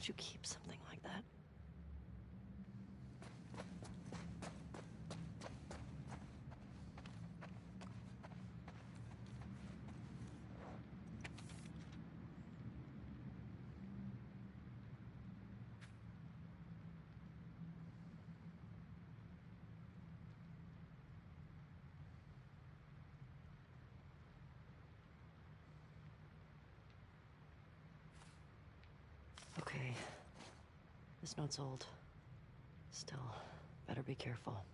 could you keep something like that? Okay. This note's old. Still, better be careful.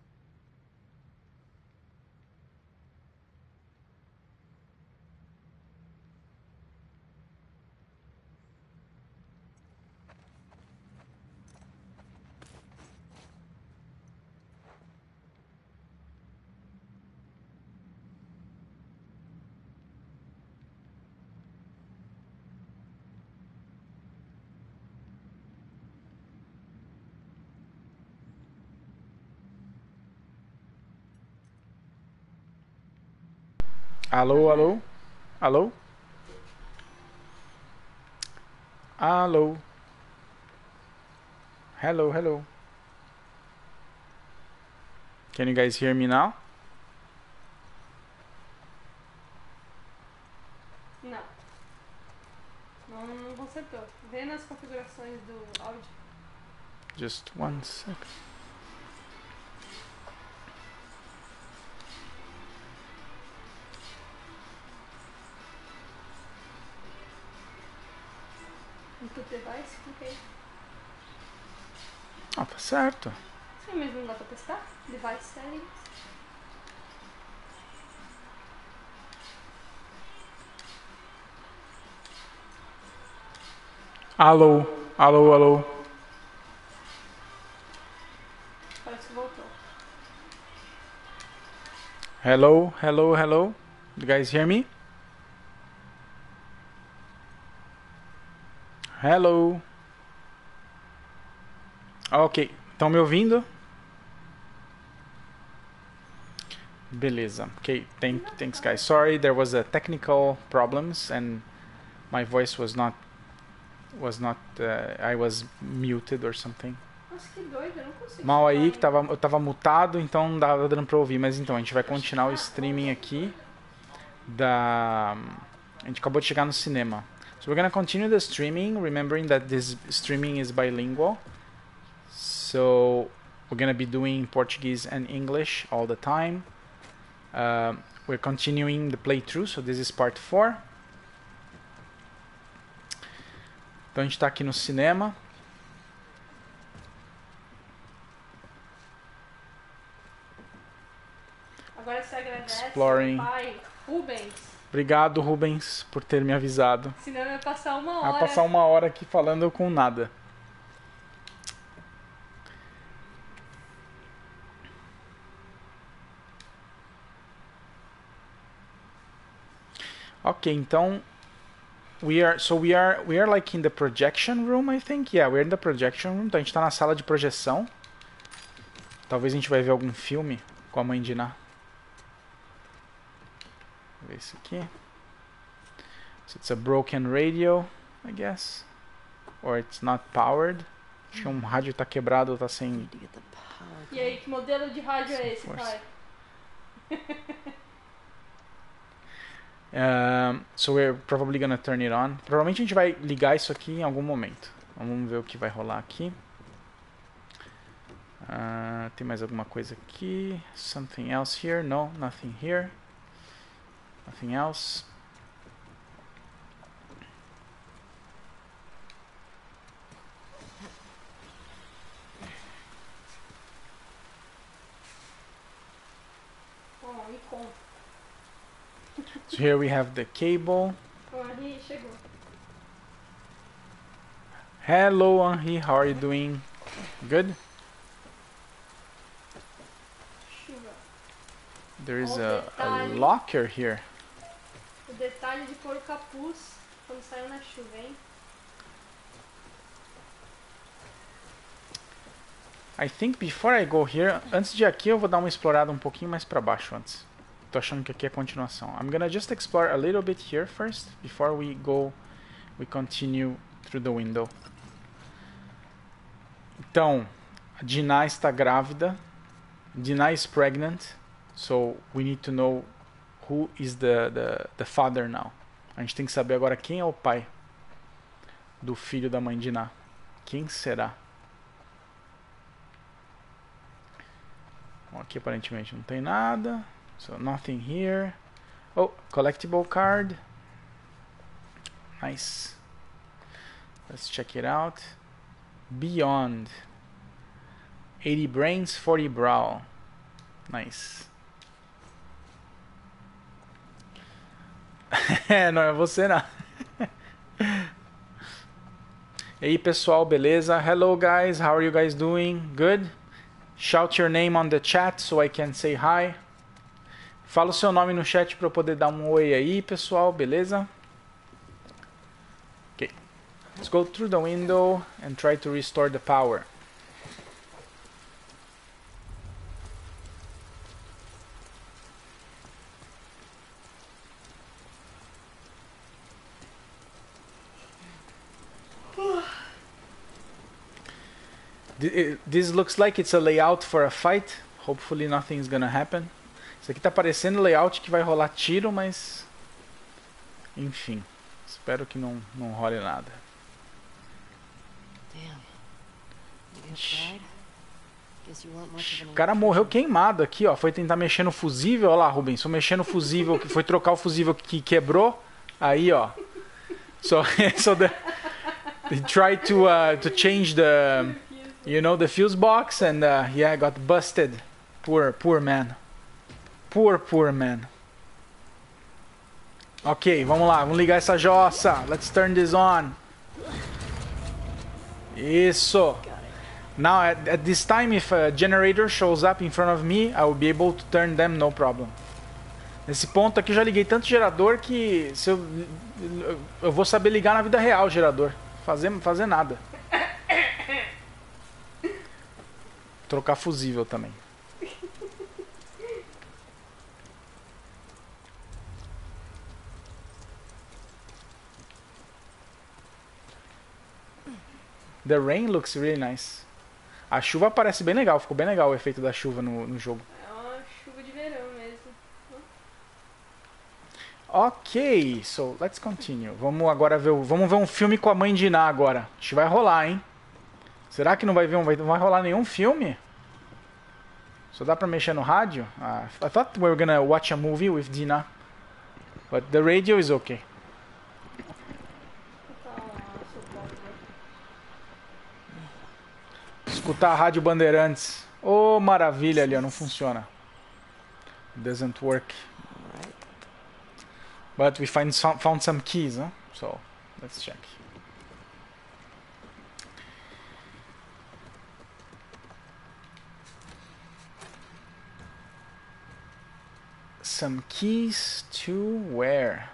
Alô, alô? Alô? Alô? Hello, hello. Can you guys hear me now? Não. Não consertou. Vê nas configurações do áudio. Just one second. Input device, cliquei. Ah, tá certo. Sim, mas não dá pra testar? Device settings. Alô, alô, alô. Parece que voltou. Hello, hello, hello. You guys hear me? Hello. Ok, estão me ouvindo? Beleza. Okay, thanks guys. Sorry, there was a technical problems and my voice was not I was muted or something. Nossa, que doido, eu não consigo. Mal aí que eu tava mutado, então não dava dando pra ouvir, mas então a gente vai continuar o streaming aqui a gente acabou de chegar no cinema. So we're gonna continue the streaming, remembering that this streaming is bilingual. So we're gonna be doing Portuguese and English all the time. We're continuing the playthrough, so this is part 4. Então a gente tá aqui no cinema. Agora você agradece Exploring. meu pai, Rubens. Obrigado, Rubens, por ter me avisado. Senão eu ia passar uma hora. Vai passar uma hora aqui falando com nada. Ok, então we are like in the projection room, I think. Yeah, we're in the projection room. Então a gente tá na sala de projeção. Talvez a gente vai ver algum filme com a mãe de Ná. Vou ver isso aqui. So it's a broken radio, I guess. Or it's not powered. Acho que um rádio tá quebrado, tá sem... E aí, que modelo de rádio é esse, pai? So we're probably gonna turn it on. Provavelmente a gente vai ligar isso aqui em algum momento. Vamos ver o que vai rolar aqui. Tem mais alguma coisa aqui? Something else here? No, nothing here. Nothing else. So here we have the cable. Henri chegou. Hello, Henri. How are you doing? Good? Chuva. There is a locker here. O detalhe de pôr o capuz quando saiu na chuva, hein? I think before I go here, antes de aqui eu vou dar uma explorada um pouquinho mais pra baixo antes. Tô achando que aqui é a continuação. I'm gonna just explore a little bit here first, before we continue through the window. Então, a Dinah está grávida. Dinah is pregnant. So we need to know who is the father now. A gente tem que saber agora quem é o pai do filho da mãe Dinah. Quem será? Bom, aqui aparentemente não tem nada. So nothing here. Oh, collectible card. Nice. Let's check it out. Beyond. 80 brains, 40 brow. Nice. Não é você não. E aí pessoal, beleza? Hello guys, how are you guys doing? Good? Shout your name on the chat so I can say hi. Fala o seu nome no chat para eu poder dar um oi aí, pessoal, beleza? Okay. Let's go through the window and try to restore the power. This looks like it's a layout for a fight. Hopefully nothing's gonna happen. Isso aqui tá parecendo layout que vai rolar tiro, mas... Enfim. Espero que não role nada. O cara morreu queimado aqui, ó. Foi tentar mexer no fusível. Olha lá, Rubens. Foi mexer no fusível, foi trocar o fusível que quebrou. Aí, ó. So they tried to change the... You know, the fuse box, and yeah, got busted. Poor man. Poor man. Ok, vamos lá, vamos ligar essa jossa. Let's turn this on. Isso. Now, at this time, if a generator shows up in front of me, I will be able to turn them, no problem. Nesse ponto aqui, eu já liguei tanto gerador que se eu vou saber ligar na vida real o gerador. Fazer nada. Trocar fusível também. The rain looks really nice. A chuva parece bem legal. Ficou bem legal o efeito da chuva no jogo. É uma chuva de verão mesmo. Ok, so let's continue. Vamos agora ver um filme com a mãe de Iná agora. Acho que vai rolar, hein? Será que não vai rolar nenhum filme? Só dá pra mexer no rádio? I thought we were gonna watch a movie with Dina. But the radio is okay. Escutar a Rádio Bandeirantes. Oh, maravilha ali, ó, não funciona. Doesn't work. But we found some keys, huh? So, let's check. Some keys to where?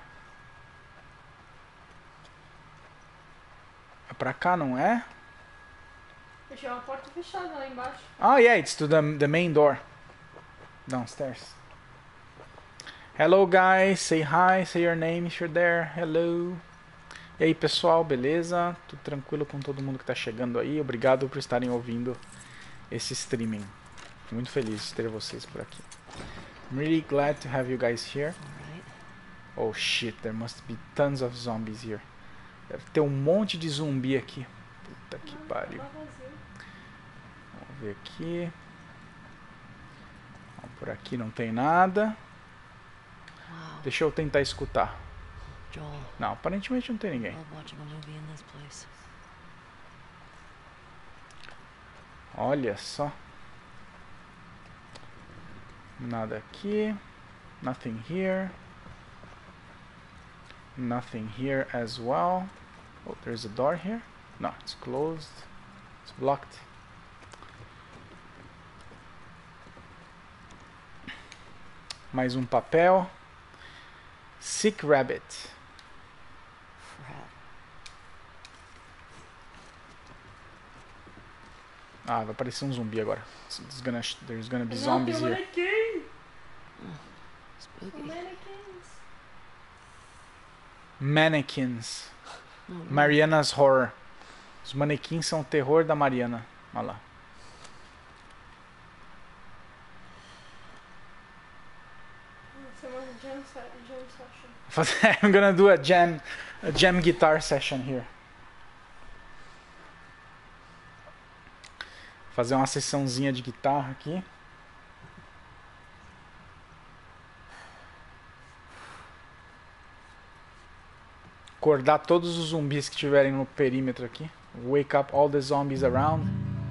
É pra cá, não é? Deixei uma porta fechada lá embaixo. Oh yeah, it's to the main door. Downstairs. Hello guys, say hi, say your name if you're there. Hello. E aí pessoal, beleza? Tudo tranquilo com todo mundo que tá chegando aí? Obrigado por estarem ouvindo esse streaming. Muito feliz de ter vocês por aqui. I'm really glad to have you guys here. Oh shit, there must be tons of zombies here. Deve ter um monte de zumbi aqui. Puta que pariu. Vamos ver aqui. Por aqui não tem nada. Deixa eu tentar escutar. Não, aparentemente não tem ninguém. Olha só. Nada aqui. Nothing here. Nothing here as well. Oh, there's a door here. No, it's closed. It's blocked. Mais um papel. Sick rabbit. Ah, vai aparecer um zumbi agora. There's gonna be zombies here. Mannequins. Mariana's Horror. Os manequins são o terror da Mariana. Olha lá. Você manda jam session. I'm gonna do a jam guitar session here. Fazer uma sessãozinha de guitarra aqui. Acordar todos os zumbis que estiverem no perímetro aqui. Wake up all the zombies around.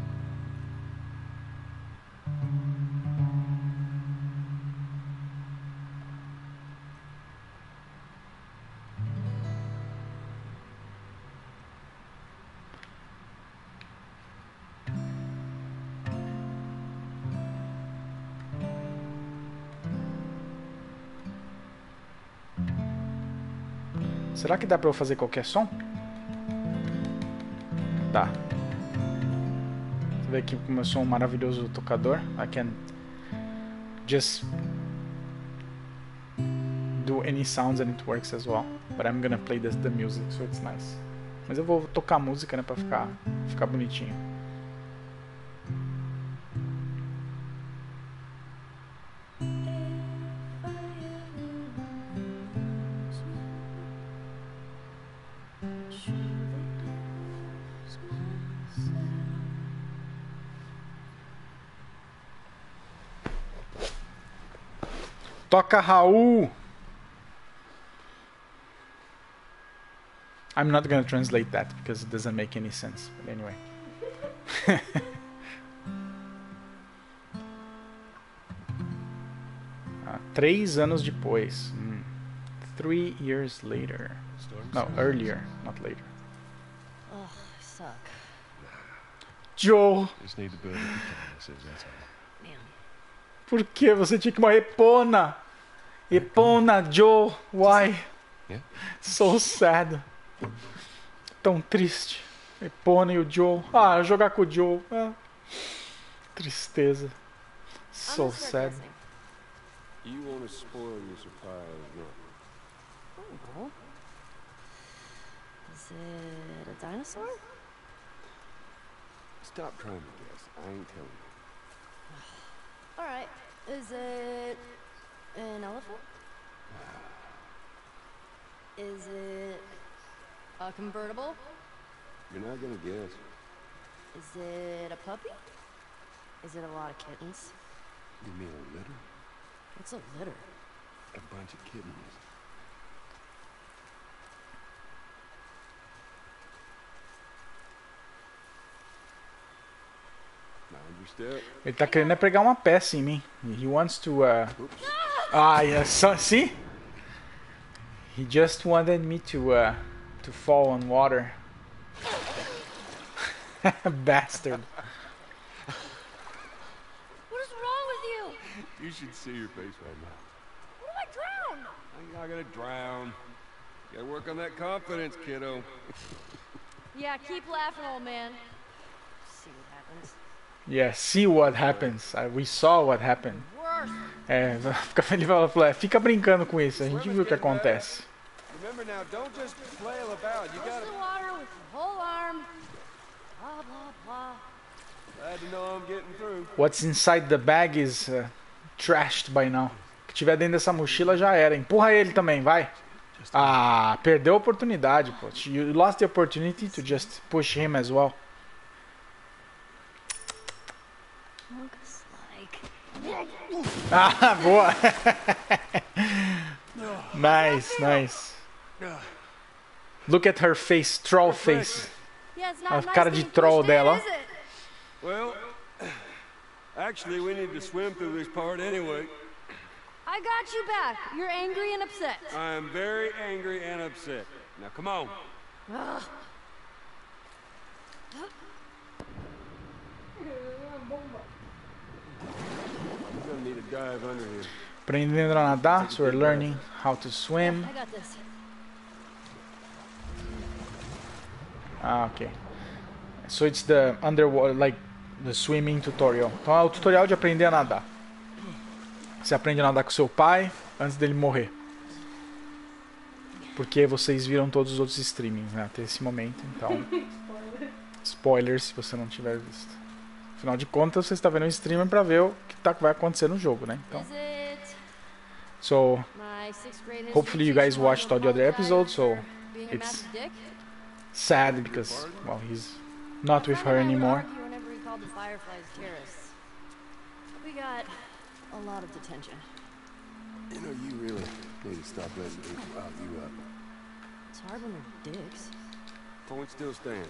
Será que dá pra eu fazer qualquer som? Dá. Você vê aqui como eu sou um maravilhoso tocador. I can just do any sounds and it works as well. But I'm gonna play the music, so it's nice. Mas eu vou tocar música, né, pra ficar bonitinho. Toca, Raul! I'm not gonna translate that because it doesn't make any sense. But anyway. 3 anos depois. 3 years later. No, earlier, not later. Ugh, I suck. Joe! Just need to build a defenses, that's all. Man. Por que você tinha que morrer, Epona? Epona, Joe, why? Yeah. So sad. Tão triste. Epona e o Joe. Ah, jogar com o Joe. Ah. Tristeza. So I'm gonna start sad. guessing. You want to spoil your surprise, no? Oh. Is it a dinosaur? Stop trying to guess. I ain't telling you. Alright. Is it an elephant? Is it a convertible? You're not gonna guess. Is it a puppy? Is it a lot of kittens? You mean a litter? What's a litter? A bunch of kittens. Mind your step. Ele tá querendo é pregar uma peça em mim. He wants to Ah, yes. So, see? He just wanted me to fall on water. Bastard. What is wrong with you? You should see your face right now. What if I drown? You're not gonna drown. You gotta work on that confidence, kiddo. Yeah, keep laughing, old man. See what happens. Yeah, see what happens. We saw what happened. Worse. É, ele falou, fica brincando com isso. A gente viu o que acontece. Remember now, don't just flail about. You Goes gotta. to the water with the whole arm. Blah, blah, blah. Glad to know I'm getting through. What's inside the bag is trashed by now. O que tiver dentro dessa mochila já era. Empurra ele também, vai. Ah, perdeu a oportunidade, pô. You lost the opportunity to just push him as well. Looks like. Ah, boa. Nice. Look at her face, troll face. Yeah, it's not A nice cara de being troll pushed in, dela. is it? Well, actually, we need to swim through this part anyway. I got you back. You're angry and upset. I am very angry and upset. Now, come on. Ugh. You're gonna need a dive under here. Aprendendo a nadar, so we're learning how to swim. I got this. Ah, ok. So it's the underwater, like the swimming tutorial. Então é o tutorial de aprender a nadar. Você aprende a nadar com seu pai antes dele morrer. Porque vocês viram todos os outros streamings, né? Até esse momento, então. Spoilers se você não tiver visto. Afinal de contas, você está vendo o streamer para ver o que vai acontecer no jogo, né? Então, Is it? so My sixth grade history hopefully you guys teacher wanted watched to all the other apologize episodes, so for being a it's massive dick. sad because, well, he's not My with friend her and I would anymore. argue whenever he called the Fireflies terrorists. We got a lot of detention. You know, you really need to stop letting people out you up. It's hard when they're dicks. Point still stands.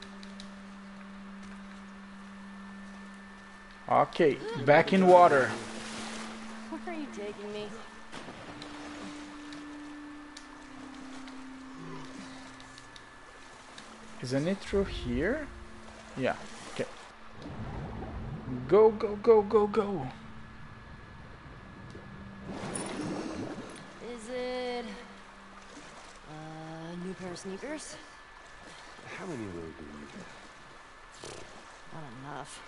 Okay, back in water. Where are you taking me? Isn't it through here? Yeah, okay. Go, go, go, go, go. Is it a new pair of sneakers? How many of those do you have? Not enough.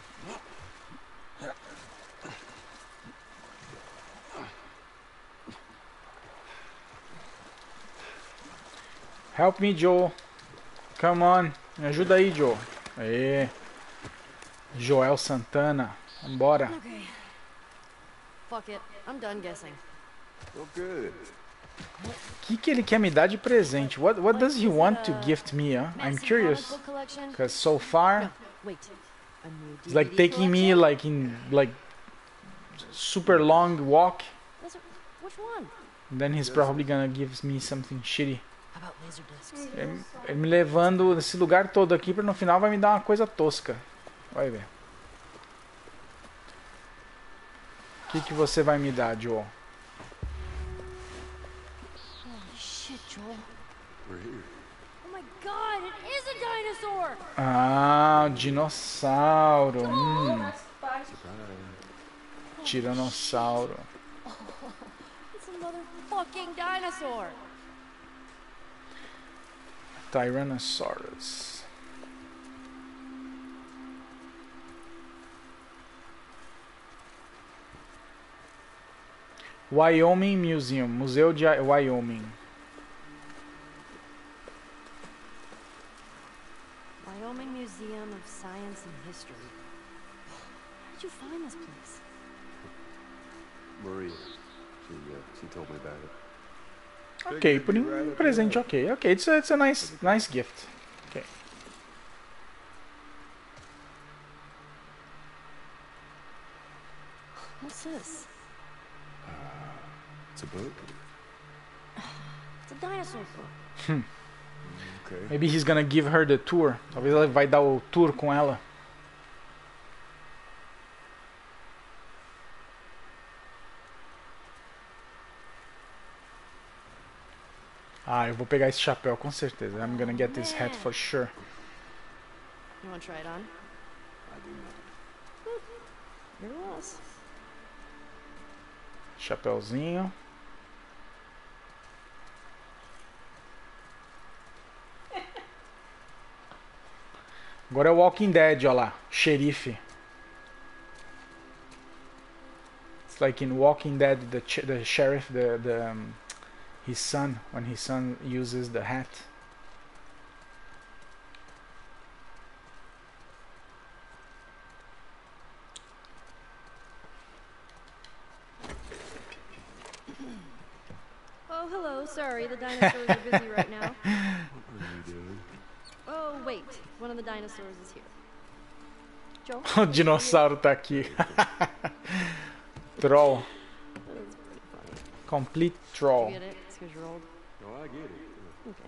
Help me, Joel. Come on. Me ajuda aí, Joel. Aê. Joel Santana. Vambora. Okay. Fuck it. I'm done guessing. Oh, good. O que ele quer me dar de presente? What does he want to gift me? Huh? I'm Fancy curious. comic book collection? Because so far, No, wait. A new it's like DVD taking me collection? like super long walk. Which one? Then he's probably gonna give me something shitty. How about laser discs? Ele me levando nesse lugar todo aqui pra no final vai me dar uma coisa tosca. Vai ver. O que você vai me dar, Joel? Holy shit, Joel. We're here. Oh my god, it is a dinosaur! Ah, dinossauro. Faz parte. Tiranossauro. It's a motherfucking dinosaur! Tyrannosaurus. Wyoming Museum, Museu de Wyoming. Wyoming Museum of Science and History. How did you find this place? Maria. She told me about it. Ok, por um presente, ok. Ok, it's a nice gift. Ok. What's this? It's a book? It's a dinosaur book. Okay. Maybe he's gonna give her the tour. Talvez ele vai dar o tour com ela. Ah, eu vou pegar esse chapéu com certeza. I'm gonna get this hat for sure. You wanna try it on? I do not. Here it was. Chapeuzinho. Agora é o Walking Dead, ó lá. Xerife. It's like in Walking Dead, the sheriff, his son, when his son uses the hat. Oh, hello. Sorry, the dinosaurs are busy right now. What are you doing? Oh, wait. One of the dinosaurs is here. Joe? O dinossauro tá aqui. Troll. That's pretty funny. Complete You troll. get it? It's because you're old. No, I get it. Okay.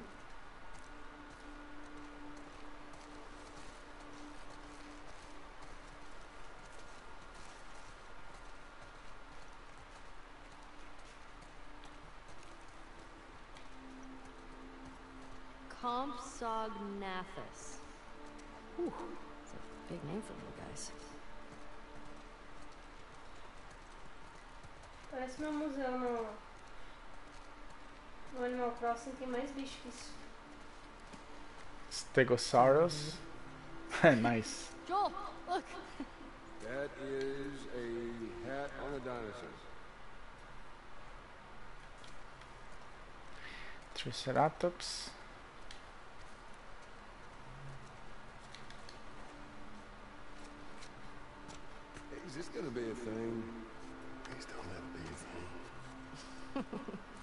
Compsognathus. Ooh, it's a big name for little guys. Parece meu museu no Animal Crossing, tem mais bicho que isso. Stegosaurus. Nice. Joel, look! That is a hat on a dinosaur. Triceratops. Is this gonna be a thing? Please don't let it be a thing.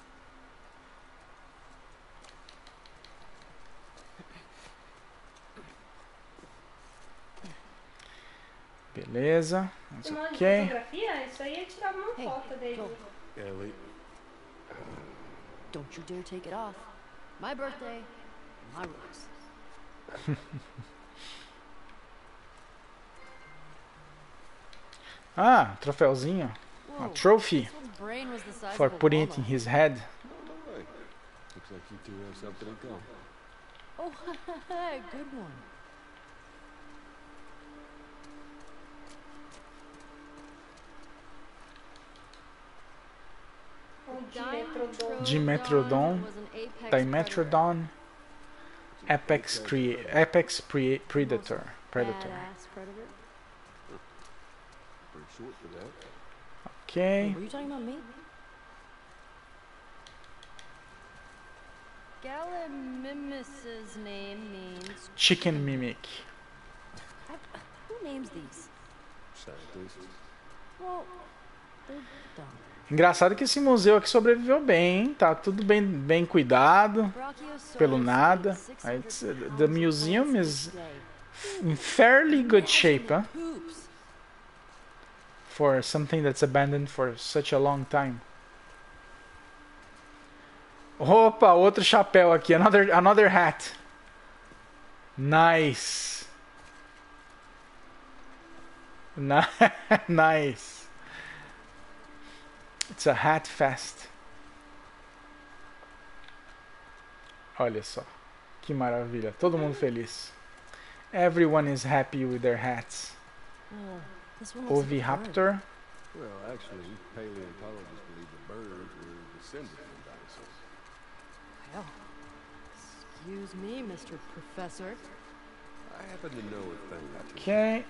Beleza. Você manda de Ok. fotografia? Isso aí é tirar uma Hey, foto dele. Joel, Ellie, don't you dare take it off. My birthday, my rules. Ah, troféuzinho. A Whoa, trophy this one's brain was the size for of a putting it in walnut. his head. Oh, no way. Looks like you two have something in common. Oh, good one. Um Dimetrodon, was an apex Dimetrodon, Predator. Predator. Badass predator. Pretty short for that. Ok. Were you talking about me? Gallimimus's name means Chicken mimic. Who names these? Scientist. Well, they're dumb. Engraçado que esse museu aqui sobreviveu bem, hein? Tá tudo bem cuidado, Brachiosaurus pelo weighed nada. 600 It's, pounds the of museum plants is each day. in fairly good shape, huh? Imagine the poops. For something that's abandoned for such a long time. Opa, outro chapéu aqui. Another hat. Nice. Nice. It's a hat fest. Olha só. Que maravilha. Todo mundo feliz. Everyone is happy with their hats. This one looks like a bird. Oviraptor. Well, actually, paleontologists believe the birds were descended from dinosaurs. Well, excuse me, Mr. Professor. I happen to know a thing or two. Ok.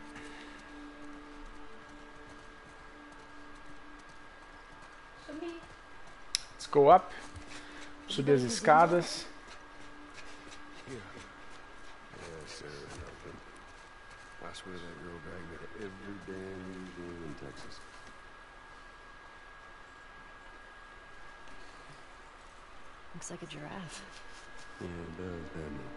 Sumi. Let's go up. Subir as escadas. Yes, sir. Nothing. I swear that girl dragged me to every damn museum in Texas. Looks like a giraffe. Yeah, it does, doesn't it?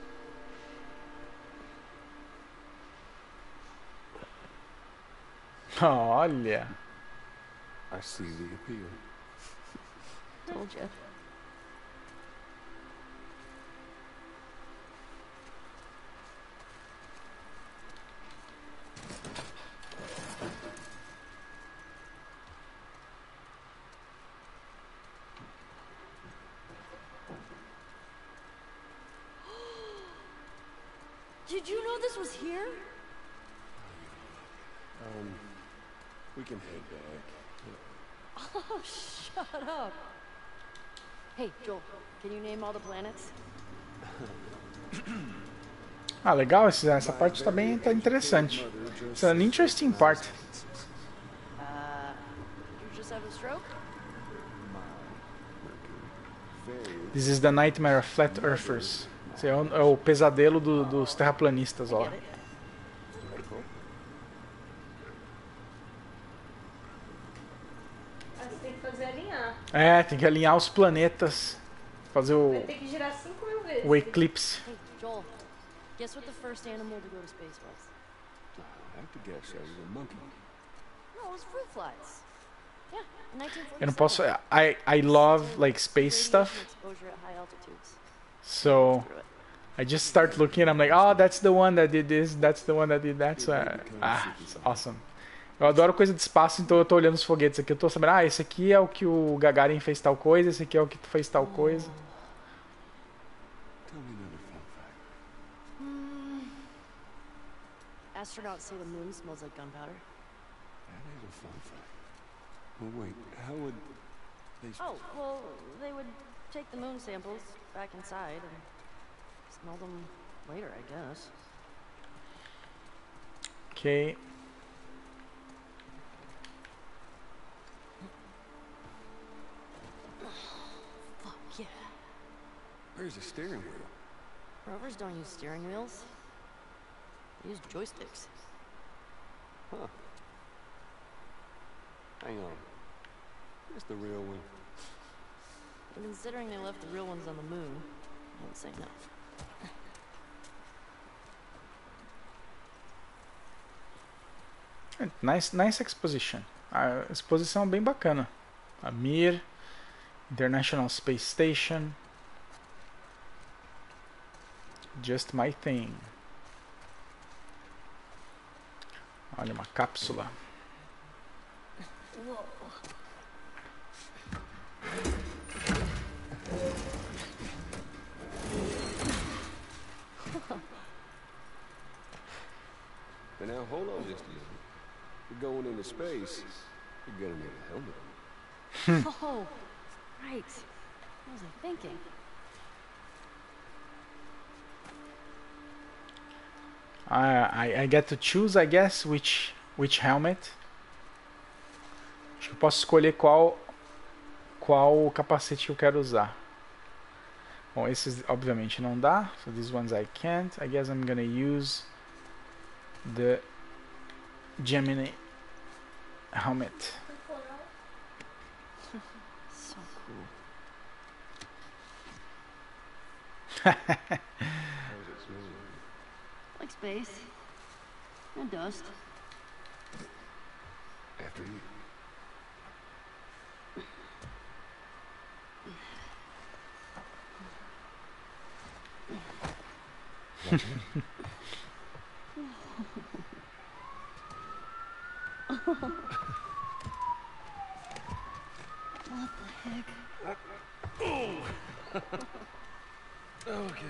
Olha. I see the appeal. Told you. Did you know this was here? We can head back. Oh, shut up. Hey, Joel, can you name all the planets? Ah, legal. Essa parte tá interessante. It's an interesting part. Did you just have a stroke? This is the nightmare of flat earthers. Esse é o pesadelo dos terraplanistas, ó. Get it? Pretty cool. Aí você tem que fazer alinhar. É, tem que alinhar os planetas. Fazer Vai ter que girar 5.000 vezes. o eclipse. Hey, Joel, guess what the first animal to go to space was? I have to guess that was a monkey. No, it was fruit flies. Yeah, in 1947. Eu não posso. I love like space stuff. Radiation exposure at high altitudes. So Screw it. I just start looking and I'm like, oh, that's the one that did this, that's the one that did that. So, it's awesome. Eu adoro coisa de espaço, então eu tô olhando os foguetes aqui, eu tô sabendo, esse aqui é o que o Gagarin fez tal coisa, esse aqui é o que fez tal coisa. Tell me another fun fact. Astronauts say the moon smells like gunpowder. That is a fun fact. Well, wait, how would they... Oh, well, they would take the moon samples back inside and smell them later, I guess. Ok. Fuck yeah. Where's the steering wheel? Rovers don't use steering wheels. They use joysticks. Huh. Hang on. It's the real one. And considering they left the real ones on the moon, I would say no. Nice exposition. A exposição bem bacana. A Mir, International Space Station. Just my thing. Olha, uma cápsula. But now hold on just a minute. We're going into space. You're gonna need a helmet. Oh, right. What was I thinking? I get to choose, I guess, which helmet. Acho que eu posso escolher qual capacete eu quero usar. Bom, esses obviamente não dá. So these ones I can't. I guess I'm gonna use the Gemini helmet. So cool. How does it smell? Like space. And dust. After you. What the heck? Okay.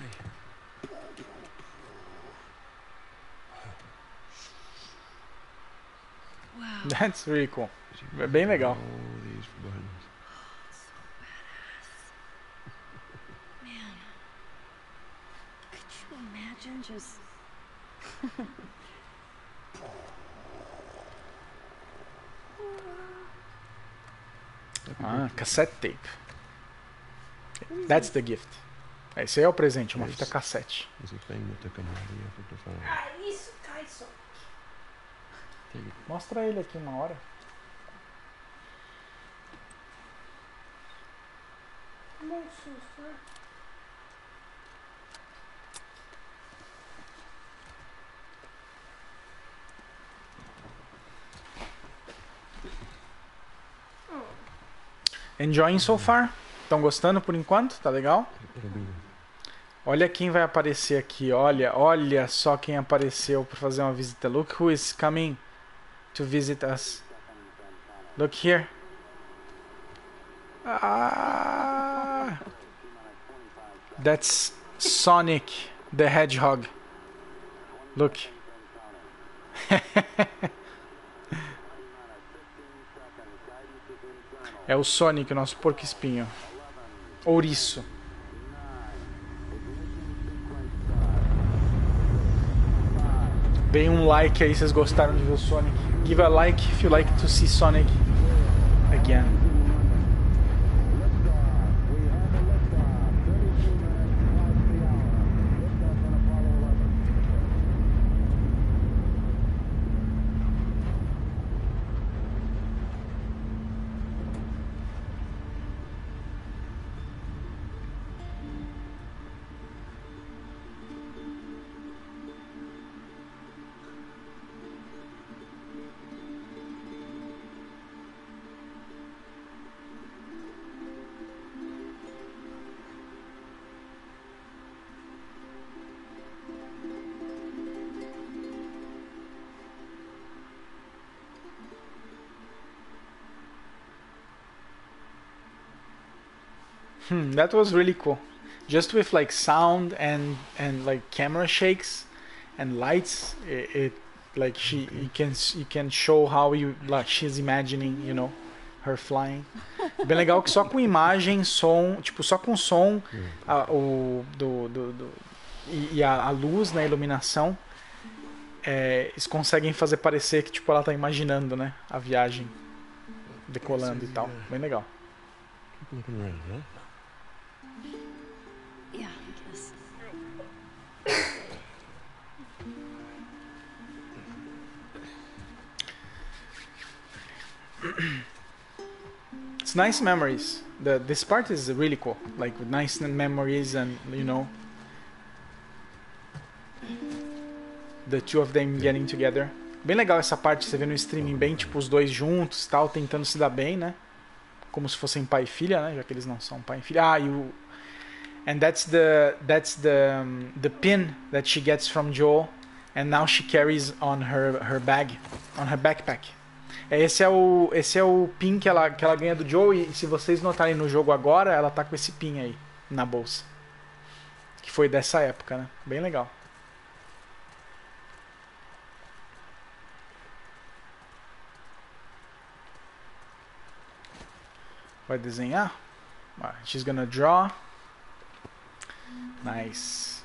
Wow. That's really cool. Bem legal. All these buttons. So badass. Man. Could you imagine just... Ah, cassette tape. That's the gift. Esse aí é o presente, uma fita cassete. It's a thing that took a mighty effort to find. Ah, isso, cai só. Take it. Mostra ele aqui uma hora. Bom susto, né? Enjoying so far? Estão gostando por enquanto? Tá legal? It'll be Olha quem vai aparecer aqui. Olha só quem apareceu para fazer uma visita. Look who is coming to visit us. Look here. Ah, that's Sonic the Hedgehog. Look. É o Sonic, o nosso porco-espinho. Ouriço. Deem um like aí se vocês gostaram de ver o Sonic. Give a like if you like to see Sonic again. That was really cool. Just with like sound and like camera shakes and lights, it like you can show how like she's imagining, you know, her flying. Bem legal que só com imagem, som, tipo só com som, a luz, né, a iluminação, eles conseguem fazer parecer que tipo ela tá imaginando, né, a viagem decolando e tal. Bem legal. keep looking around, huh? Yeah, I guess. It's nice memories. This part is really cool. Like with nice memories and you know the two of them getting together. Bem legal essa parte, você vê no streaming bem tipo os dois juntos, tal, tentando se dar bem, né? Como se fossem pai e filha, né? Já que eles não são pai e filha. Ah, and that's the pin that she gets from Joel, and now she carries on her bag, on her backpack. Esse é o pin que ela ganha do Joel, e se vocês notarem no jogo agora, ela tá com esse pin aí na bolsa. Que foi dessa época, né? Bem legal. Vai desenhar? She's gonna draw. Nice.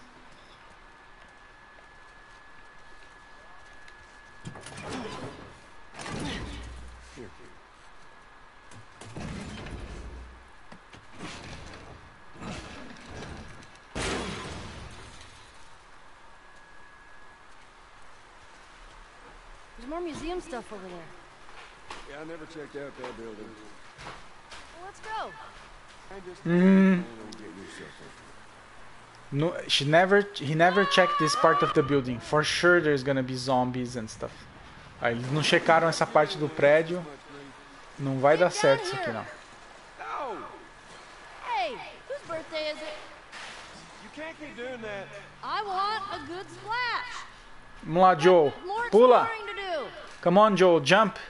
There's more museum stuff over there. Yeah, I never checked out that building. Well, let's go. I just Mm. get yourself up. No, he never checked this part of the building. For sure there's gonna be zombies and stuff. Ah, eles não checaram essa parte do prédio. Não vai dar certo isso aqui não. No! Hey, whose birthday is it? You can't keep doing that. I want a good splash. Vamos lá, Joel. More Pula. exploring to do. Come on, Joel, jump.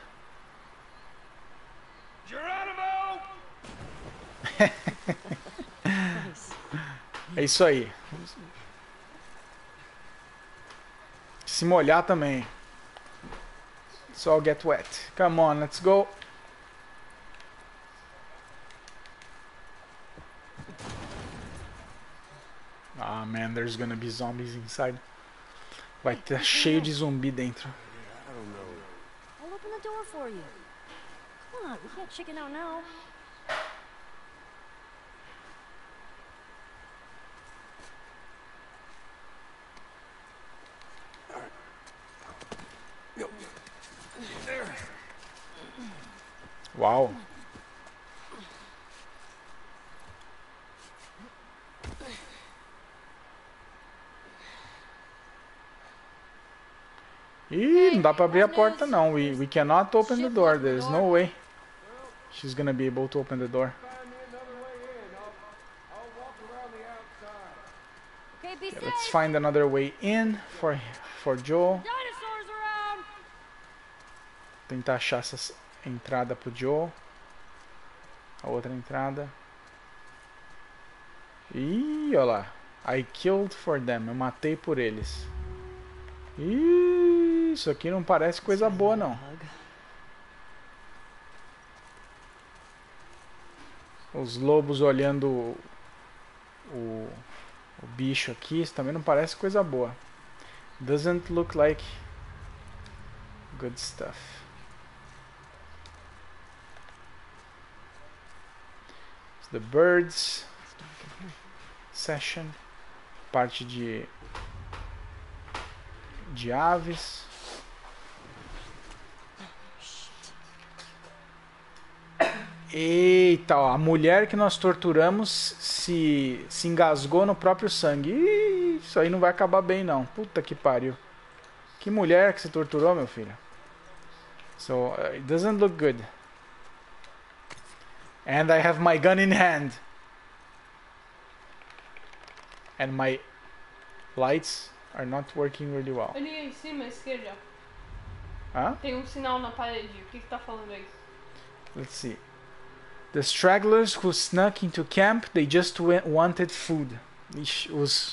Geronimo! Nice. É isso aí. Se molhar também. So I'll get wet. Come on, let's go. Ah, man, there's gonna be zombies inside. Vai ter cheio de zumbi dentro. I don't know. I'll open the door for you. Come on, we can't chicken out now. Yo. There. Uau. Ih, não dá pra abrir a porta não. We cannot open the door. There's no way she's gonna be able to open the door. Find me another way in. I'll walk around the outside. Okay, be safe. Let's find another way in for Joel. Dinosaurs around. Tentar achar essa entrada pro Joel. A outra entrada. Ih, olha lá. I killed for them. Eu matei por eles. Ih, isso aqui não parece coisa boa não. Os lobos olhando o bicho aqui, isso também não parece coisa boa. Doesn't look like good stuff. The birds session, parte de aves. Eita, ó, a mulher que nós torturamos se engasgou no próprio sangue. Ih, isso aí não vai acabar bem não. Puta que pariu. Que mulher que você torturou, meu filho? So, it doesn't look good. And I have my gun in hand. And my lights are not working really well. Ali em cima, à esquerda, Huh? tem um sinal na parede. O que tá falando aí? Let's see. The stragglers who snuck into camp, they just wanted food. Ixi,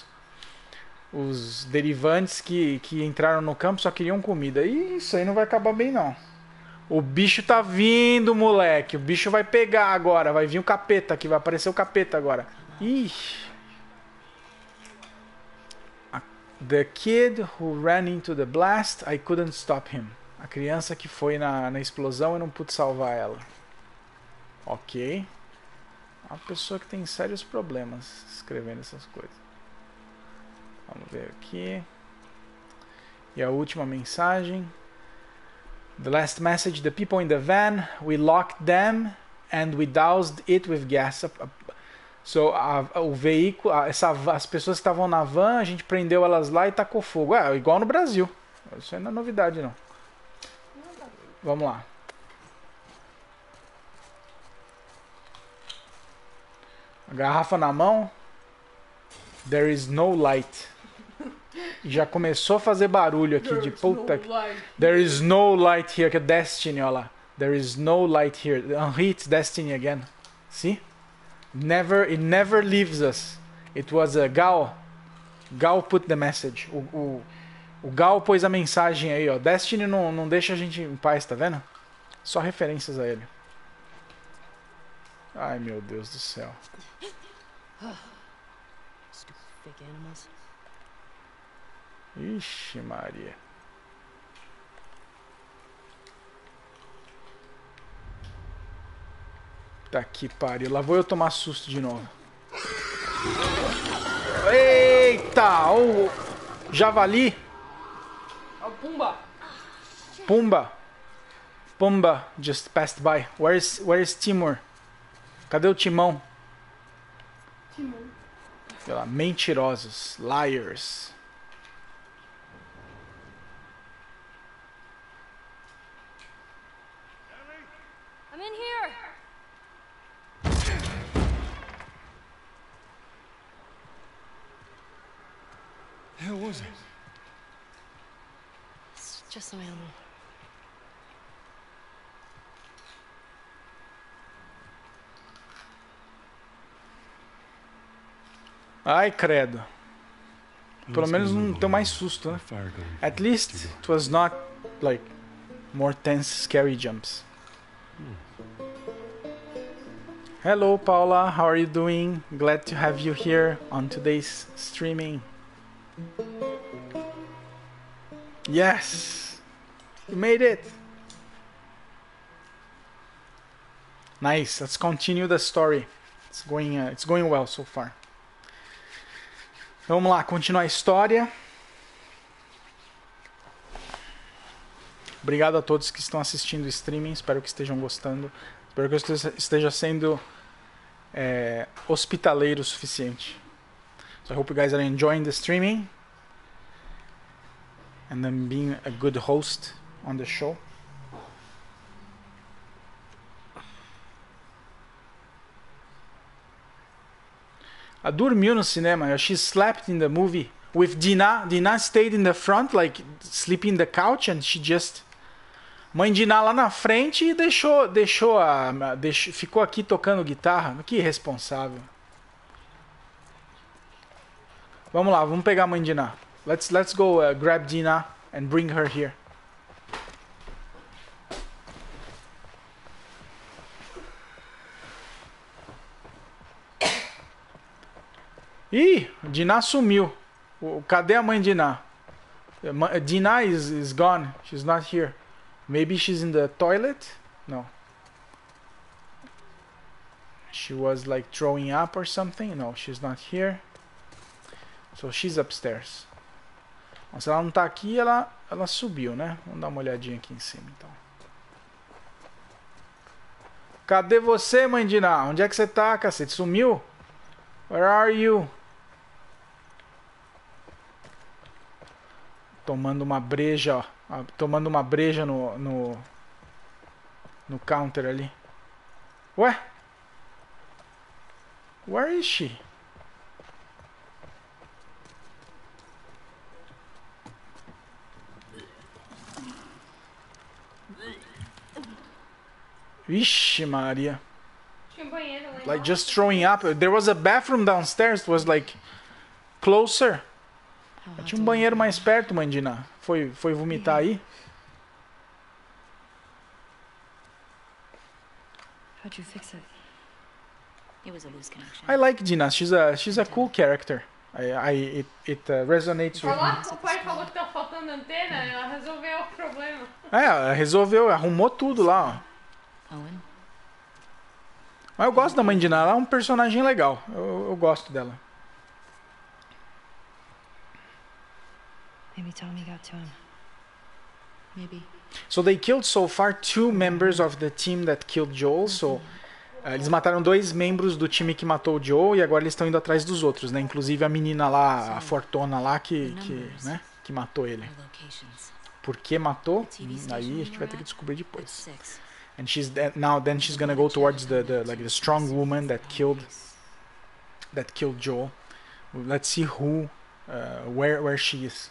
os derivantes que entraram no campo só queriam comida. Ih, isso aí não vai acabar bem não. O bicho tá vindo, moleque. O bicho vai pegar agora. Vai vir o capeta aqui. Vai aparecer o capeta agora. Ixi. The kid who ran into the blast, I couldn't stop him. A criança que foi na explosão, eu não pude salvar ela. Ok. Uma pessoa que tem sérios problemas escrevendo essas coisas. Vamos ver aqui. E a última mensagem. The last message, the people in the van, we locked them and we doused it with gas. So, o veículo, as pessoas que estavam na van, a gente prendeu elas lá e tacou fogo. Igual no Brasil. Isso aí não é novidade, não. Vamos lá. A garrafa na mão. There is no light. Já começou a fazer barulho aqui de puta. There is no light here. Que é Destiny, olha lá. There is no light here. Unhit Destiny again. See? It never leaves us. It was a Gal. Gal put the message. O Gal pôs a mensagem aí, ó. Destiny não deixa a gente em paz, tá vendo? Só referências a ele. Ai, meu Deus do céu. Stupid fake animals. Ixi, Maria. Tá que pariu. Lá vou eu tomar susto de novo. Eita! O javali. Ó, Pumba. Pumba. Pumba just passed by. Where is Timur? Cadê o Timão? Timão. Sei lá, mentirosos. Liars. I'm in here. The hell was it? It's just some animal. Ai, credo. Pelo menos não deu mais susto, né? At least it was not like more tense, scary jumps. Hello, Paula. How are you doing? Glad to have you here on today's streaming. Yes, you made it. Nice. Let's continue the story. It's going well so far. Vamos lá, continuar a história. Obrigado a todos que estão assistindo o streaming. Espero que estejam gostando. Espero que eu esteja sendo hospitaleiro o suficiente. So I hope you guys are enjoying the streaming. And I'm being a good host on the show. Ela dormiu no cinema. She slept in the movie with Dina. Dina stayed in the front, like sleeping in the couch, and she just. Mãe Dina lá na frente e ficou aqui tocando guitarra. Que irresponsável. Vamos lá, vamos pegar a mãe Dina. Let's go grab Dina and bring her here. Ih, Dina sumiu. Cadê a mãe Dina? Dina is gone. She's not here. Maybe she's in the toilet? No. She was like throwing up or something? No, she's not here. So she's upstairs. Bom, se ela não tá aqui, ela subiu, né? Vamos dar uma olhadinha aqui em cima, então. Cadê você, mãe Dina? Onde é que você tá, cacete? Sumiu? Where are you? Tomando uma breja, ó. Tomando uma breja no counter ali. Ué? Where is she? Vixe Maria. Tinha um banheiro lá Like just throwing up. There was a bathroom downstairs. It was like closer. Tinha um banheiro mais perto, Mandina. Foi vomitar aí? How'd you fix it? It was a loose connection. I like Dina. She's a cool character. It resonates with me. O pai falou que tá faltando antena, ela resolveu o problema. Ela resolveu, arrumou tudo lá, ó. Owen? Mas eu gosto da mãe de Nala, ela é um personagem legal. Eu gosto dela. Maybe Tommy got to him. Maybe. So they killed so far 2 members of the team that killed Joel. So Eles mataram 2 membros do time que matou o Joe e agora eles estão indo atrás dos outros, né? Inclusive a menina lá, a fortona lá né? Que matou ele. Por que matou? Aí a gente vai ter que descobrir depois. And then she's gonna go towards the strong woman that killed Joel. Let's see where she is.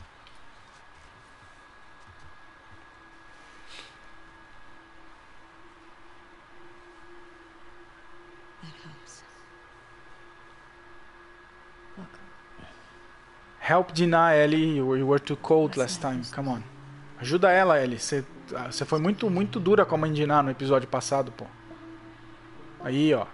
Help Dinah, Ellie. You were too cold last time. Come on. Ajuda ela, Ellie. Você foi muito dura com a mãe Dinah no episódio passado, pô. Aí, ó.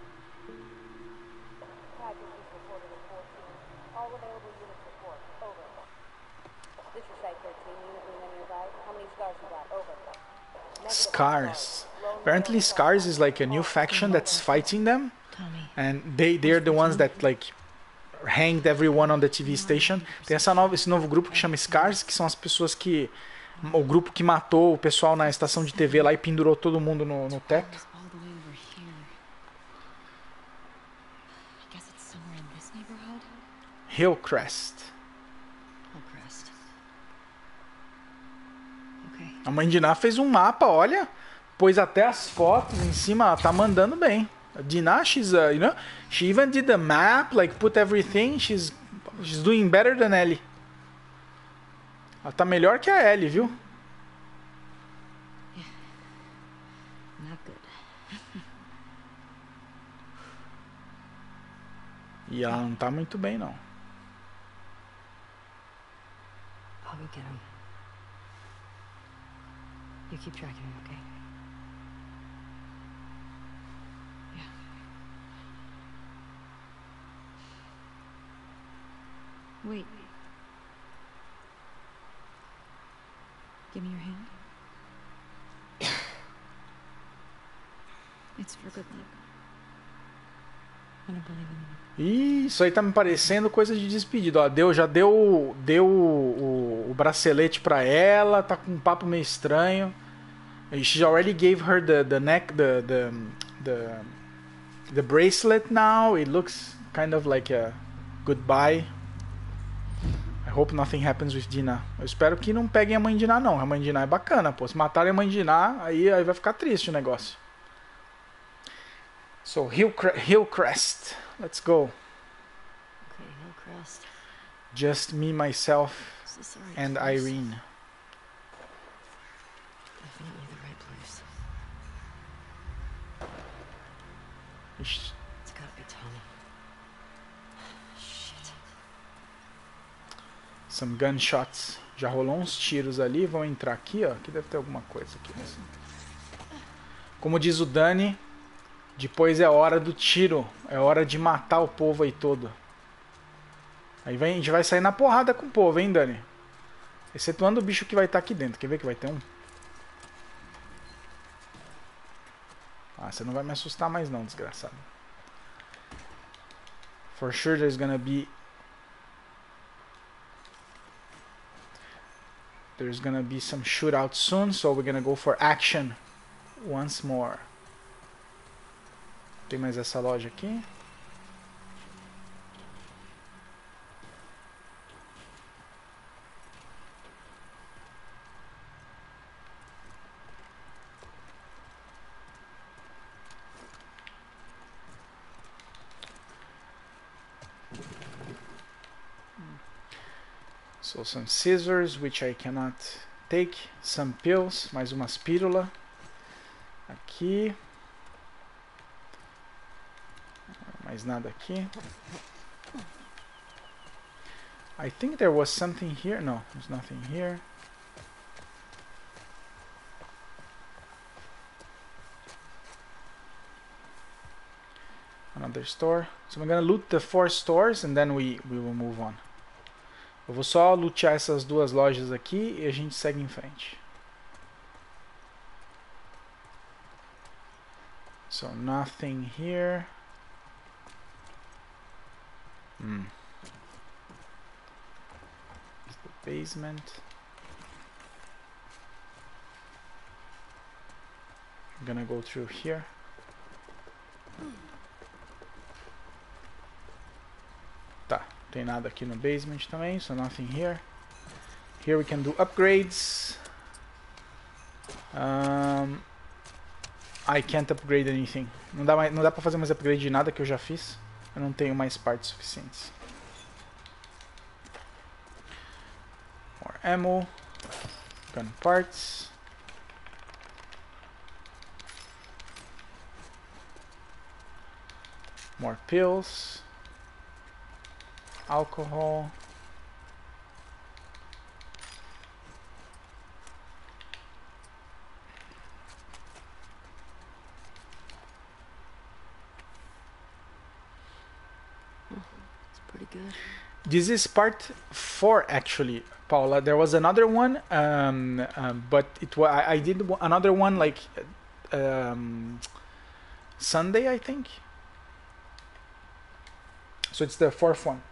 Scars. Apparently Scars is like a new faction that's fighting them. And they're the ones that like hanged everyone on the TV station. Tem esse novo grupo que chama Scars, que são as pessoas que... O grupo que matou o pessoal na estação de TV lá e pendurou todo mundo no teto. Hillcrest. A mãe de Dinah fez um mapa, olha. Pôs até as fotos em cima, tá mandando bem. A Dinah, she even did the map, like put everything. She's doing better than Ellie. Ela tá melhor que a Ellie, viu? E ela não tá muito bem, não. I'll go get him. You keep tracking him, okay? Yeah. Wait. Give me your hand. It's for good luck. I don't believe in you. Ih, isso aí tá me parecendo coisa de despedida. Ó, já deu o bracelete pra ela, tá com um papo meio estranho. She already gave her the bracelet now. It looks kind of like a goodbye. I hope nothing happens with Dinah. Eu espero que não peguem a mãe de Dinah, não. A mãe de Dinah é bacana, pô. Se matarem a mãe de Dinah, aí vai ficar triste o negócio. So, Hillcrest. Let's go. Okay, Hillcrest. Just me, myself, Is this the right and place? Irene. Definitely the right place. Ixi, It's gotta be Tommy. Shit. some gunshots. Já rolou uns tiros ali. Vão entrar aqui, ó. Aqui deve ter alguma coisa aqui. Como diz o Dani, depois é hora do tiro. É hora de matar o povo aí todo. Aí a gente vai sair na porrada com o povo, hein, Dani? Excetuando o bicho que vai estar aqui dentro. Quer ver que vai ter um? Ah, você não vai me assustar mais não, desgraçado. For sure there's gonna be... There's gonna be some shootout soon, so we're gonna go for action once more. Tem mais essa loja aqui. So some scissors, which I cannot take. Some pills, mais umas pílulas. Aqui. Mais nada aqui. I think there was something here. No, there's nothing here. Another store. So I'm gonna loot the 4 stores and then we will move on. Eu vou só lutear essas 2 lojas aqui e a gente segue em frente. So nothing here. It's the basement. I'm gonna go through here. tem nada aqui no basement também, so nothing here. Here we can do upgrades. I can't upgrade anything. Não dá pra fazer mais upgrade de nada que eu já fiz. Eu não tenho mais partes suficientes. More ammo. Gun parts. More pills. Alcohol. Pretty good. This is part 4 actually, Paula. There was another one, but I did another one like Sunday, I think. So it's the 4th one.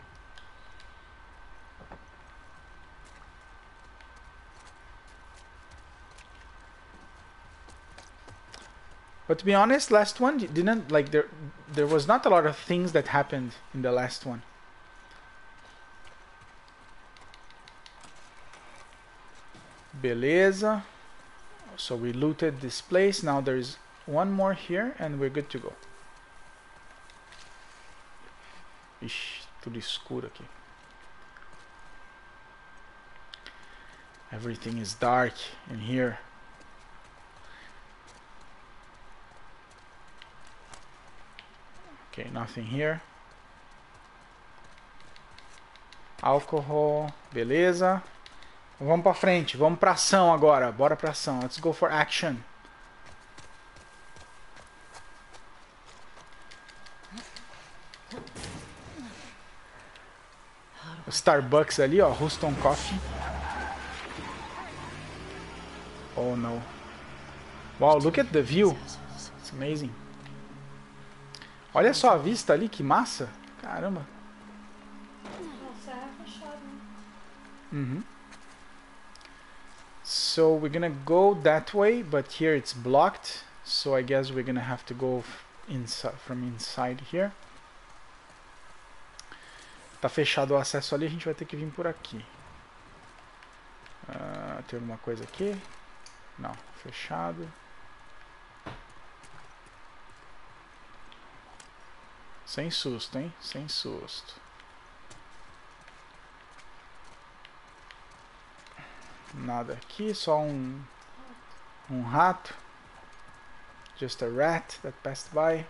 But to be honest, last one didn't like there was not a lot of things that happened in the last one. Beleza. So we looted this place. Now there's one more here and we're good to go. Ixi, tudo escuro aqui. Everything is dark in here. Okay, nothing here. Alcohol, beleza. Vamos pra frente, vamos pra ação agora. Bora pra ação. Let's go for action. O Starbucks ali, ó, Houston Coffee. Oh no. Wow, look at the view. It's amazing. Olha só a vista ali, que massa. Caramba. Nossa, é fechado, né? Mm-hmm. So we're gonna go that way, but here it's blocked. So I guess we're gonna have to go inside, from inside here. Tá fechado o acesso ali, a gente vai ter que vir por aqui. Tem alguma coisa aqui? Não, fechado. Sem susto, hein? Sem susto. Nada aqui, só um rato. Just a rat that passed by.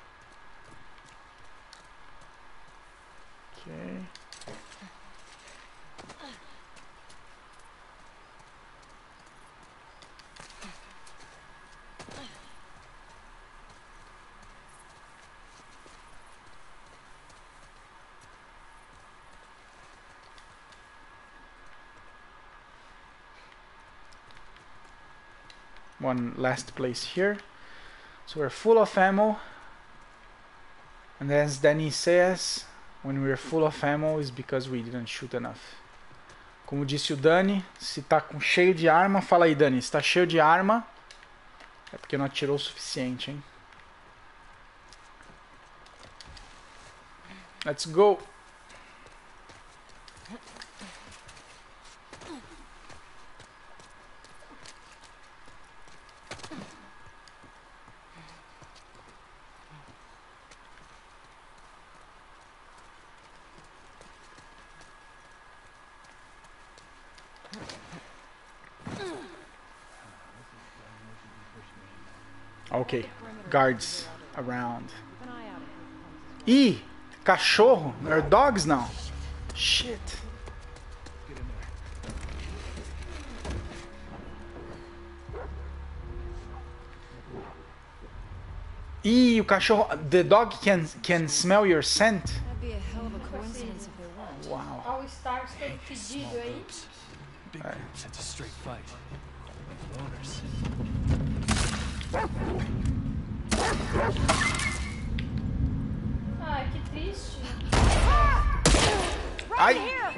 Okay. One last place here. So we're full of ammo. And as Danny says, when we're full of ammo is because we didn't shoot enough. Como disse o Dani, se tá cheio de arma, fala aí, Dani, se tá cheio de arma, é porque não atirou o suficiente, hein? Let's go! Ok, guards around. Ih, cachorro? Are dogs now? Shit. Ih, o cachorro. The dog can smell your scent. That'd be a hell of a coincidence if they weren't. Wow. All Stars todo fedido aí. Big groups, it's a straight fight. Loners. Ai, que triste. Ai!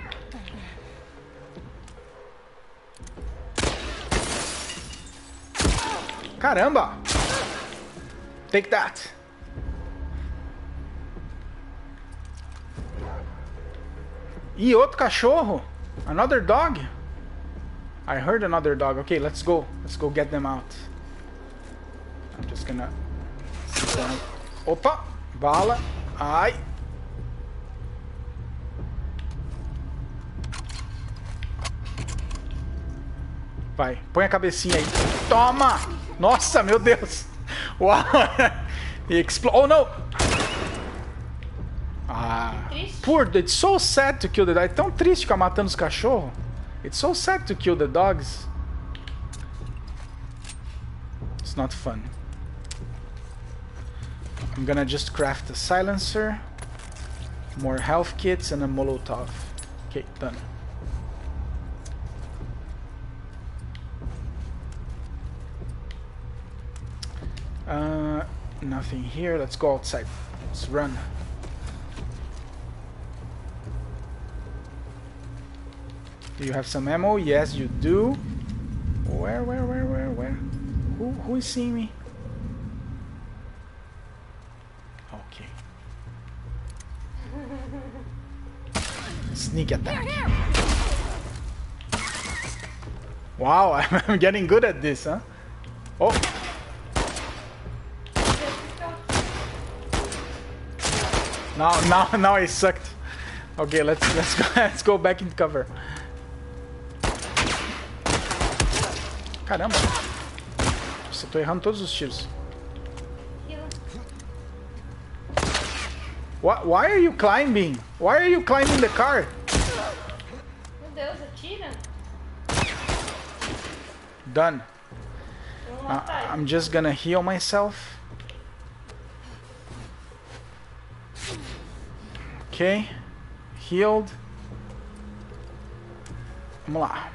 Caramba! Take that! E outro cachorro. Another dog. I heard another dog. Okay, let's go. Let's go get them out. I'm just gonna... Opa! Bala. Ai. Vai, põe a cabecinha aí. Toma! Nossa, meu Deus! Uau! Oh, no! Ah, poor, it's so sad to kill the dog. É tão triste ficar matando os cachorros. It's so sad to kill the dogs. It's not fun. I'm gonna just craft a silencer, more health kits, and a Molotov. Okay, done. Nothing here. Let's go outside. Let's run. Do you have some ammo? Yes, you do. Where? Who is seeing me? Okay. Sneak attack. Wow, I'm getting good at this, huh? Oh. Now I sucked. Okay, let's go back in cover. Caramba. Nossa, eu tô errando todos os tiros. Why are you climbing? Why are you climbing the car? Meu Deus, atira. Done. Vamos matar I'm just gonna heal myself. Okay, healed. Vamos lá.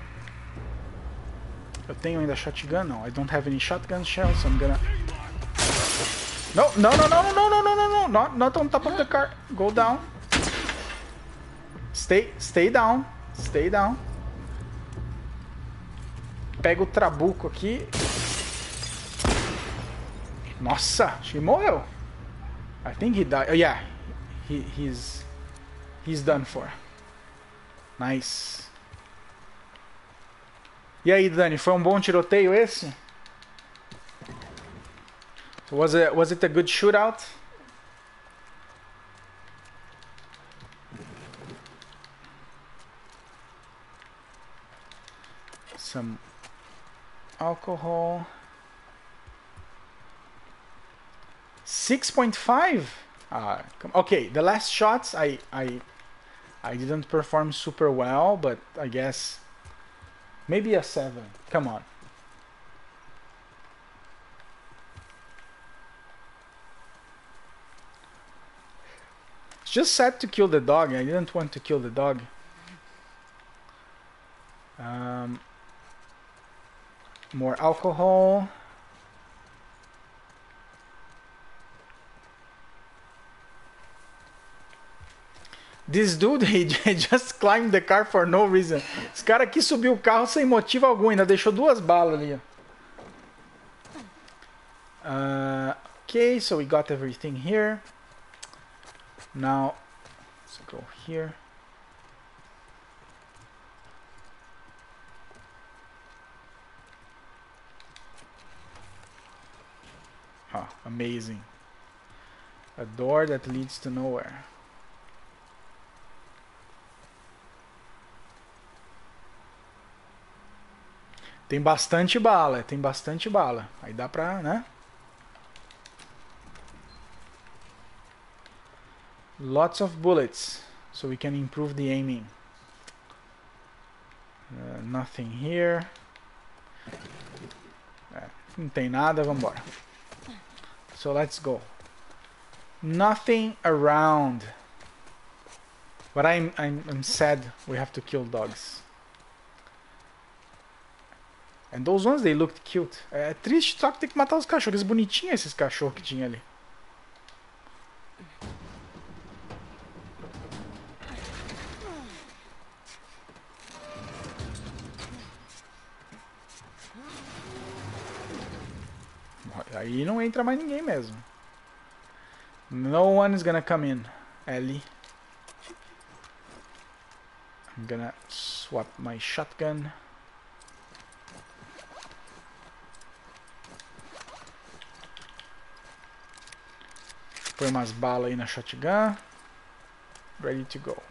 Eu tenho ainda shotgun? Não, I don't have any shotgun shells, so I'm gonna... No, not on top of the car. Go down. Stay down. Stay down. Pega o trabuco aqui. Nossa, acho que morreu. I think he died. Oh, yeah, he's done for. Nice. E aí, Dani, foi um bom tiroteio esse? Was it a good shootout? Some alcohol. 6.5. Okay, the last shots I didn't perform super well, but I guess maybe a 7. Come on. It's just sad to kill the dog. I didn't want to kill the dog. More alcohol. This dude, he just climbed the car for no reason. Esse cara aqui subiu o carro sem motivo algum, ainda deixou 2 balas ali. Okay, so we got everything here. Now, let's go here. Oh, amazing. A door that leads to nowhere. Tem bastante bala, tem bastante bala. Aí dá pra, né? Lots of bullets, so we can improve the aiming. Nothing here. Não tem nada, vamos embora. So let's go. Nothing around. But I'm sad we have to kill dogs. And those ones, they looked cute. É triste, só que tem que matar os cachorros. Bonitinhos esses cachorros que tinha ali. Aí não entra mais ninguém mesmo. No one is gonna come in. Ellie. I'm gonna swap my shotgun. Põe umas balas aí na shotgun. Ready to go.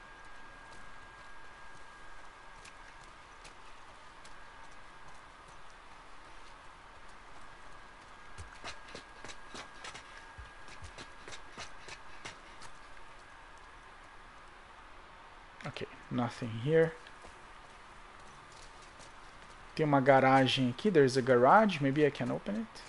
Ok, nothing here. Tem uma garagem aqui. There's a garage. Maybe I can open it.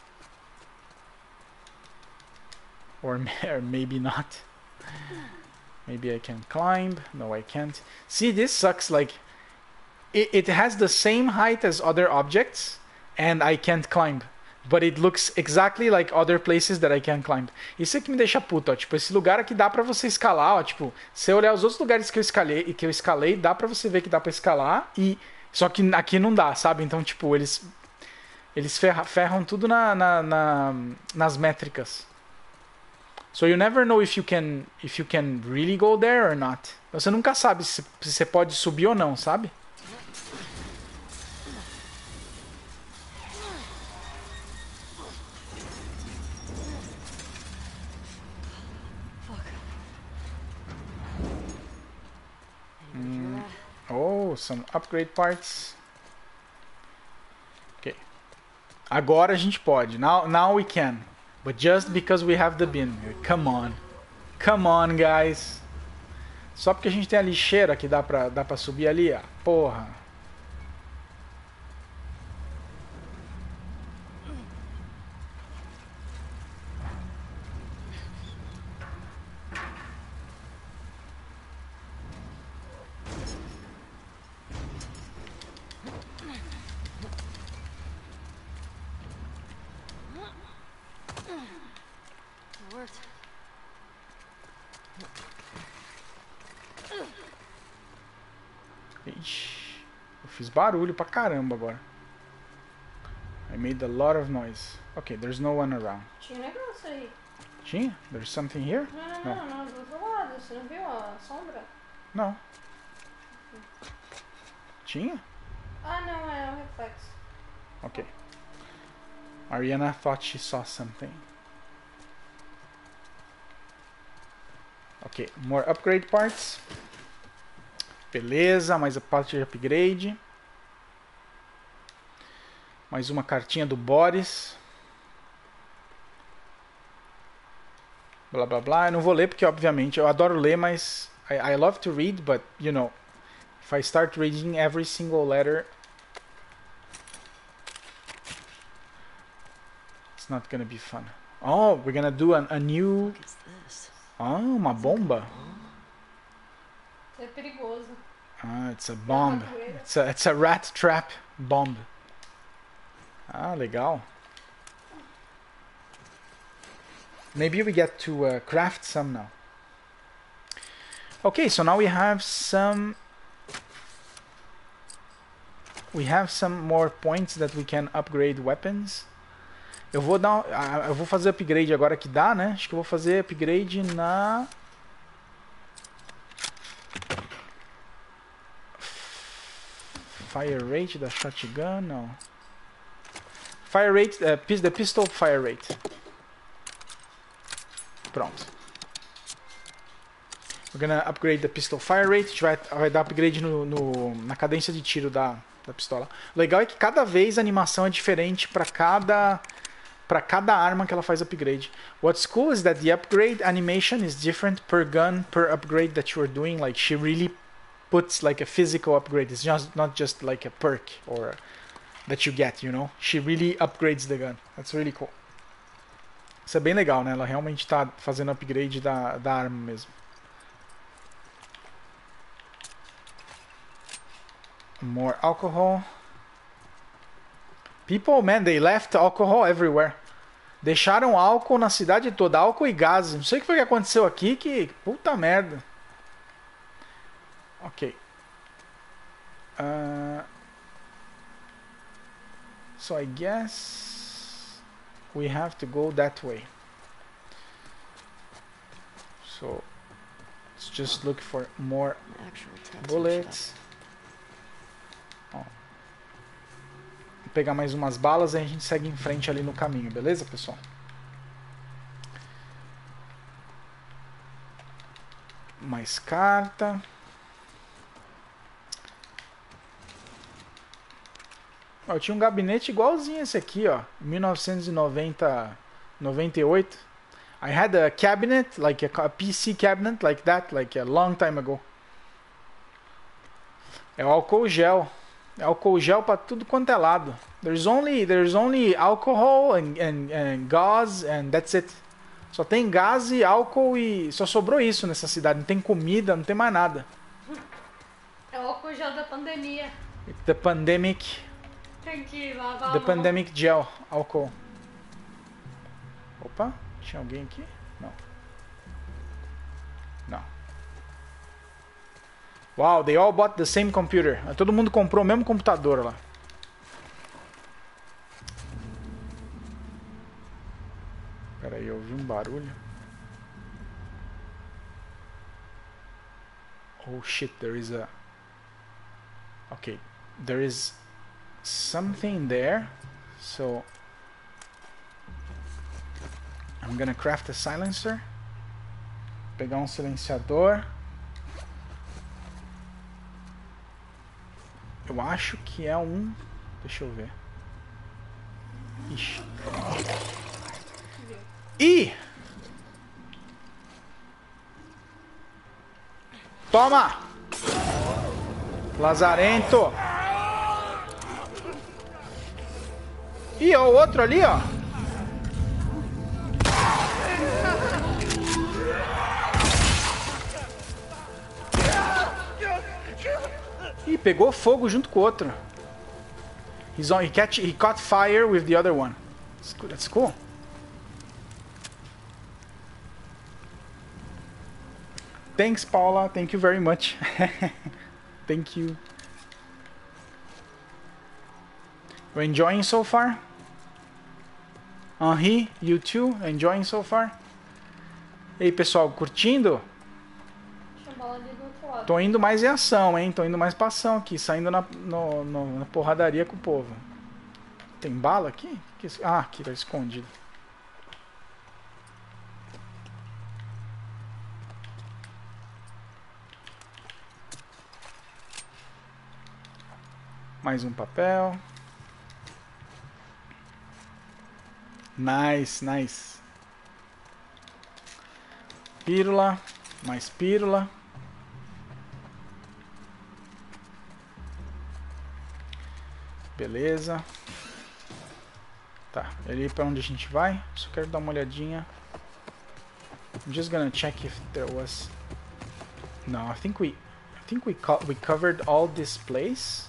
Or maybe not. Maybe I can climb. No, I can't. See, this sucks. Like, it has the same height as other objects, and I can't climb. But it looks exactly like other places that I can climb. Isso é que me deixa puto, ó. Tipo, esse lugar aqui dá pra você escalar, ó. Tipo, se eu olhar os outros lugares que eu escalei, dá pra você ver que dá pra escalar. Só que aqui não dá, sabe? Então, tipo, eles ferram tudo nas métricas. So you never know if you can really go there or not. Você nunca sabe se você pode subir ou não, sabe? Oh, some upgrade parts. Ok. Agora a gente pode. Now we can. But just because we have the bin. Come on. Come on, guys. Só porque a gente tem a lixeira que dá pra subir ali, ó. Porra. Ixi, eu fiz barulho pra caramba agora. I made a lot of noise. Okay, there's no one around. Tinha negócio aí. Tinha? There's something here? Não, do outro lado. Você não viu a sombra? Não. Tinha? Ah, não, é um reflexo. Okay. Ariana thought she saw something. Ok, more upgrade parts. Beleza, mais a parte de upgrade. Mais uma cartinha do Boris. Blá blá blá. Eu não vou ler porque, obviamente, eu adoro ler, mas I love to read, but, you know, if I start reading every single letter, it's not gonna be fun. Oh, we're gonna do a new... What is this? Oh, uma bomba. É perigoso. Ah, it's a bomb. It's a rat trap bomb. Ah, legal. Maybe we get to craft some now. Okay, so now we have some more points that we can upgrade weapons. Eu vou fazer upgrade agora que dá, né? Acho que eu vou fazer upgrade na fire rate da shotgun, não. Fire rate, the pistol fire rate. Pronto. We're gonna upgrade the pistol fire rate. A gente vai dar upgrade na cadência de tiro da pistola. O legal é que cada vez a animação é diferente para cada arma que ela faz upgrade. What's cool is that the upgrade animation is different per gun, per upgrade that you are doing. Like, she really puts like a physical upgrade. It's not just like a perk or that you get, you know. She really upgrades the gun. That's really cool. Isso é bem legal, né? Ela realmente está fazendo upgrade da arma mesmo. More alcohol. People, man, they left alcohol everywhere. Deixaram álcool na cidade toda, álcool e gás. Não sei o que foi que aconteceu aqui, que puta merda. Ok. So I guess we have to go that way. So Let's just look for more An actual tattoo bullets. Ó. Vou pegar mais umas balas e a gente segue em frente ali no caminho, beleza, pessoal? Mais carta. Ó, eu tinha um gabinete igualzinho esse aqui, ó, 1998. I had a cabinet, like a PC cabinet like that, like a long time ago. É álcool gel. É álcool gel pra tudo quanto é lado. There's only alcohol and gas and that's it. Só tem gás e álcool e só sobrou isso nessa cidade. Não tem comida, não tem mais nada. É o álcool gel da pandemia. The pandemic, Tem que lavar a the mão. pandemic gel, álcool. Opa, tinha alguém aqui? Não. Não. Wow, they all bought the same computer. Todo mundo comprou o mesmo computador lá. Pera aí, eu ouvi um barulho. Oh shit, there is a... Okay, there is something there. So... I'm gonna craft a silencer. Pegar um silenciador. Eu acho que é um... Deixa eu ver. Ixi. Ih! Toma! Lazarento! Ih, ó, o outro ali, ó. Ih, pegou fogo junto com o outro. He caught fire with the other one. That's cool. Thanks, Paula. Thank you very much. Thank you. We're enjoying so far? Henri, you too? Enjoying so far? E aí, pessoal, curtindo? Deixa a bola ali do outro lado. Tô indo mais em ação, hein? Tô indo mais pra ação aqui, saindo na porradaria com o povo. Tem bala aqui? Ah, aqui, tá escondido. Mais um papel. Nice, nice. Pílula. Mais pílula. Beleza. Tá, ali pra onde a gente vai? Só quero dar uma olhadinha. I'm just gonna check if there was... No, I think we covered all this place.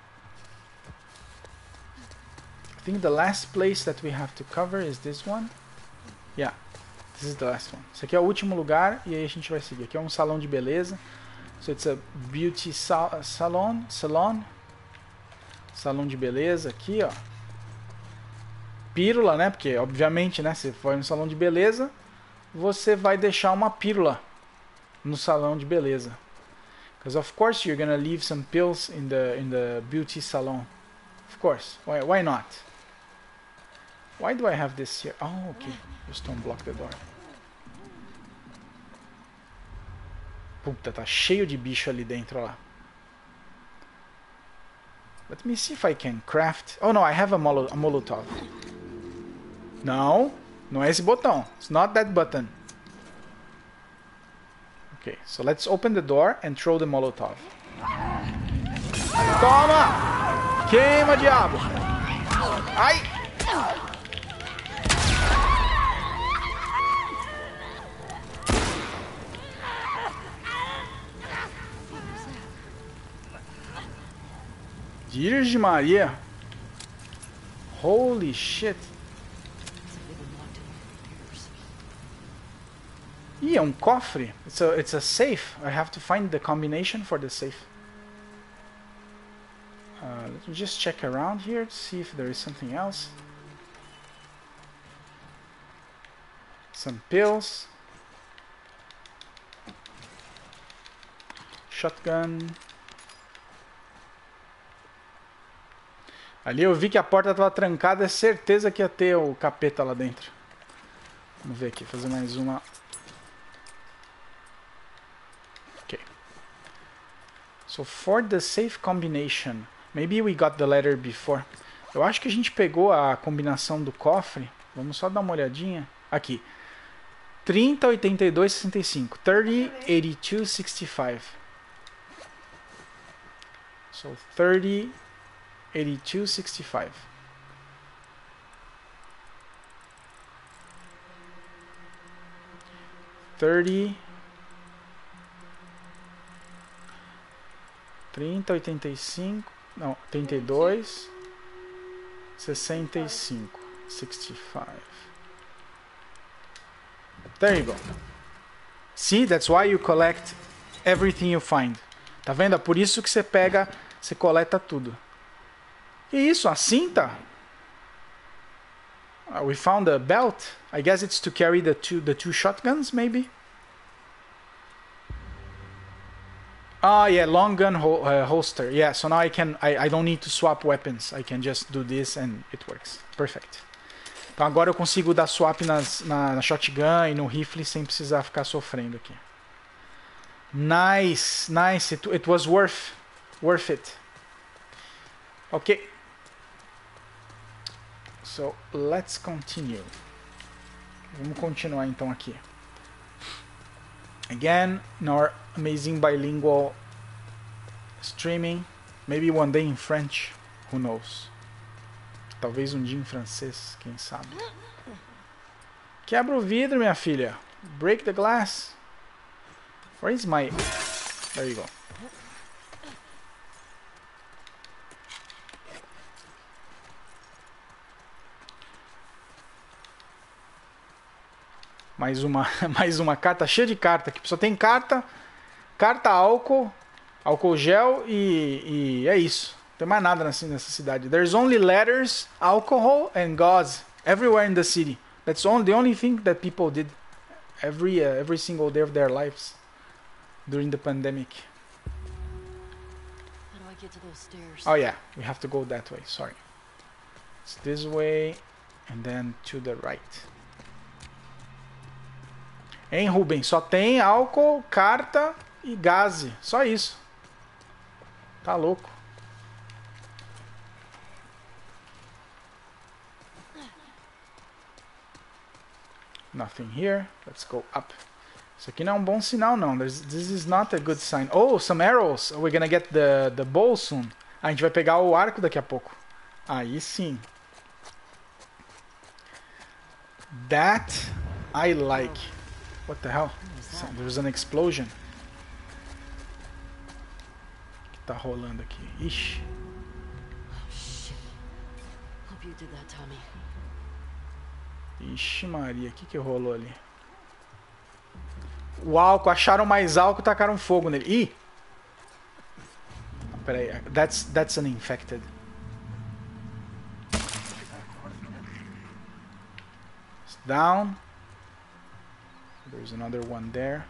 I think the last place that we have to cover is this one. Yeah, this is the last one. Esse aqui é o último lugar e aí a gente vai seguir. Aqui é um salão de beleza. So it's a beauty salon. Salão de beleza aqui, ó. Pílula, né? Porque, obviamente, né? Se for no salão de beleza, você vai deixar uma pílula no salão de beleza. Because of course you're gonna leave some pills in the beauty salon. Of course. Why not? Why do I have this here? Oh, okay. Just don't block the door. Puta, tá cheio de bicho ali dentro, lá. Let me see if I can craft... Oh, no, I have a Molotov. Não, não é esse botão. It's not that button. Okay, so let's open the door and throw the Molotov. Toma! Queima, diabo! Ai! Virgem Maria! Holy shit! Ih, é um cofre. It's a safe. I have to find the combination for the safe. Let me just check around here to see if there is something else. Some pills. shotgun. Ali eu vi que a porta estava trancada, é certeza que ia ter o capeta lá dentro. Vamos ver aqui, fazer mais uma. Ok. So for the safe combination, maybe we got the letter before. Eu acho que a gente pegou a combinação do cofre. Vamos só dar uma olhadinha. Aqui. 30, 82, 65. 30, 82, 65. So 30, 82, 65. Thirty, 30, 85, não, 82, 65, 65. There you go. See, that's why you collect everything you find. Tá vendo? É por isso que você pega, você coleta tudo. E isso, a cinta? We found a belt. I guess it's to carry the two shotguns, maybe. Ah, yeah, long gun holster. Yeah, so now I don't need to swap weapons. I can just do this and it works. Perfect. Então agora eu consigo dar swap na shotgun e no rifle sem precisar ficar sofrendo aqui. Nice, nice. It was worth it. Okay. So let's continue. Vamos continuar então aqui. Again, in our amazing bilingual streaming. Maybe one day in French. Who knows? Talvez um dia em francês, quem sabe. Quebra o vidro, minha filha. Break the glass. Where is my... There you go. Mais uma carta, cheia de carta aqui. Só tem carta, álcool gel e é isso. Não tem mais nada nessa cidade. There's only letters, alcohol and gauze everywhere in the city. That's the only thing that people did every single day of their lives during the pandemic. How do I get to those stairs? Oh yeah, we have to go that way. Sorry. It's this way and then to the right. Hein, Ruben? Só tem álcool, carta e gaze. Só isso. Tá louco. Nothing here. Let's go up. Isso aqui não é um bom sinal, não. This is not a good sign. Oh, some arrows. We're gonna get the bow soon. A gente vai pegar o arco daqui a pouco. Aí sim. That I like. What the hell? There's an explosion. O que tá rolando aqui? Ixi. Oh, shit. Hope you did that, Tommy. Ixi Maria, o que rolou ali? O álcool, acharam mais álcool e tacaram fogo nele. Ih! Pera aí, that's an infected. It's down. There's another one there.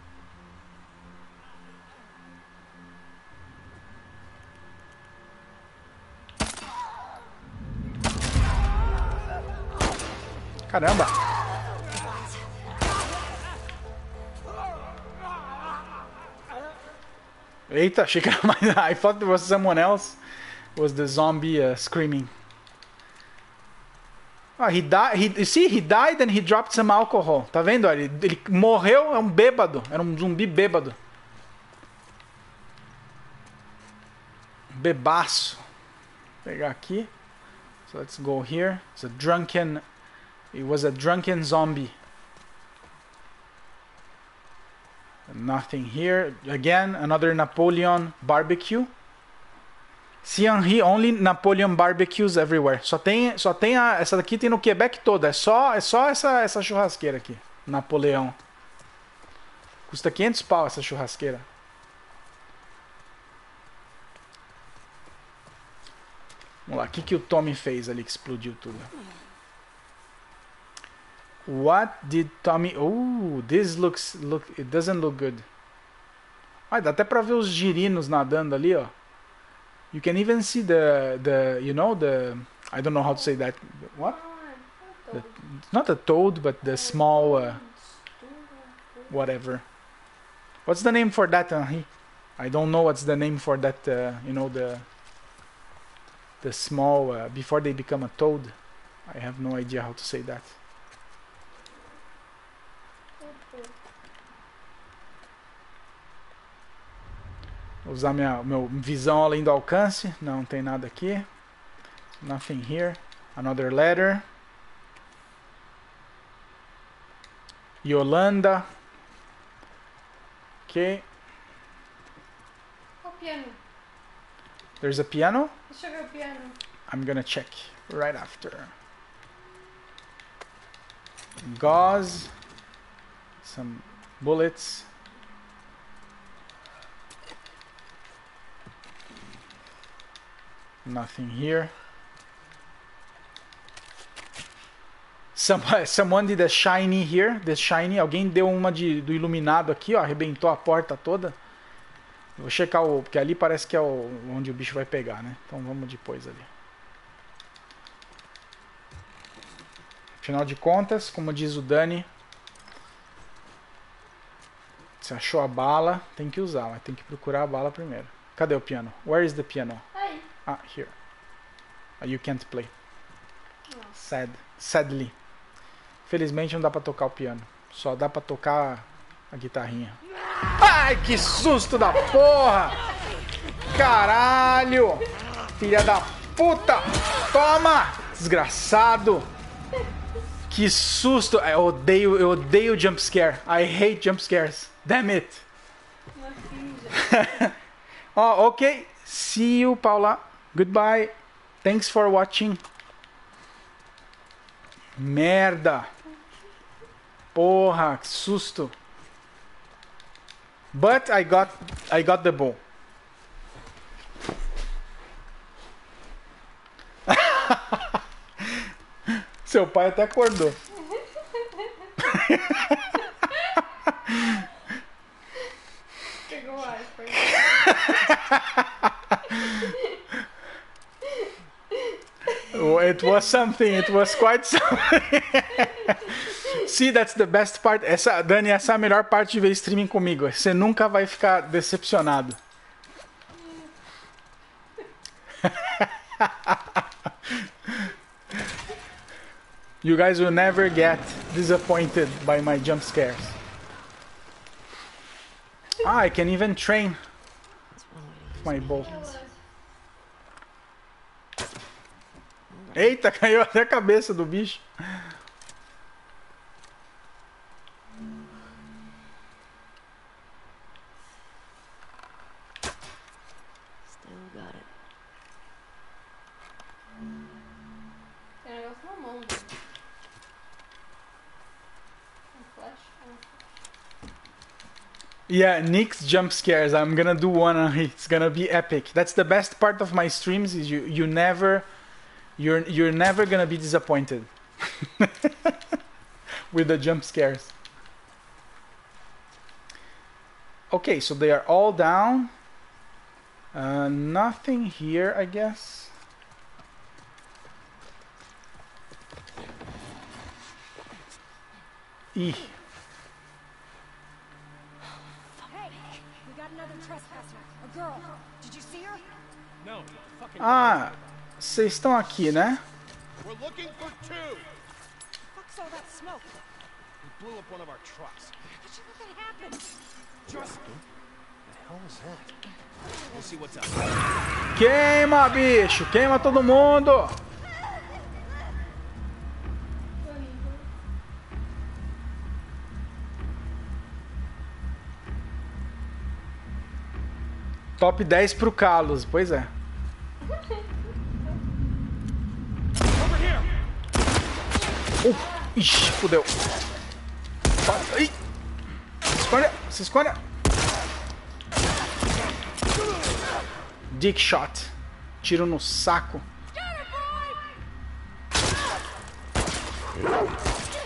Caramba! Eita, achei que era mais... I thought there was someone else. It was the zombie screaming. Ah, he died and he dropped some alcohol. Tá vendo? Ele morreu, é um bêbado. Era um zumbi bêbado. Bebaço. Vou pegar aqui. So let's go here. It was a drunken zombie. Nothing here. Again, another Napoleon barbecue. See, only Napoleon barbecues everywhere. Só tem essa daqui tem no Quebec toda. É só essa churrasqueira aqui. Napoleão. Custa 500 pau essa churrasqueira. Vamos lá, o que o Tommy fez ali que explodiu tudo? What did Tommy... Oh, this it doesn't look good. Ai, dá até pra ver os girinos nadando ali, ó. You can even see the you know, the... I don't know how to say that. What? The, not a toad, but the small... whatever. What's the name for that, Henri? I don't know what's the name for that, you know, the small... before they become a toad. I have no idea how to say that. Vou usar meu visão além do alcance. Não tem nada aqui. Nothing here. Another letter. Yolanda. Okay. Ó o piano. There's a piano. Deixa eu ver o piano. I'm gonna check right after. Gauze. Some bullets. Nothing here. Someone did a shiny here. The shiny. Alguém deu uma do iluminado aqui, ó. Arrebentou a porta toda. Eu vou checar o... Porque ali parece que é onde o bicho vai pegar, né? Então vamos depois ali. Afinal de contas, como diz o Dani, se achou a bala, tem que usar, mas tem que procurar a bala primeiro. Cadê o piano? Where is the piano? Aí. Ah, here. You can't play. Sadly. Felizmente não dá pra tocar o piano. Só dá pra tocar a guitarrinha. Ai, que susto da porra! Caralho! Filha da puta! Toma! Desgraçado! Que susto! Eu odeio jump scare. I hate jump scares. Damn it! Uma finja. Oh, ok. See you, Paula. Goodbye. Thanks for watching. Merda. Porra, que susto. But I got the ball. Seu pai até acordou. Pegou o iPhone. It was something. It was quite something. See, that's the best part. Dani, essa é a melhor parte de ver streaming comigo. Você nunca vai ficar decepcionado. You guys will never get disappointed by my jump scares. Ah, I can even train my bolt. Eita, caiu até a cabeça do bicho. Still got it. Tem um negócio na mão. Um flash. Yeah, Nick's jump scares. I'm gonna do one on it. It's gonna be epic. That's the best part of my streams. Is you're never gonna be disappointed with the jump scares. Okay, so they are all down. Nothing here, I guess. Hey, we got another trespasser. A girl. Did you see her? No, fucking. Ah, vocês estão aqui, né? We're looking for two. Fuck's all that smoke? We blew up one of our trucks. How'd you let that happen? Just the hell was that? We'll see what's up. Queima, bicho! Queima todo mundo! Top 10 pro Carlos, pois é. Over here. Ixi, fudeu. Ih. Se esconde. Dick shot. Tiro no saco.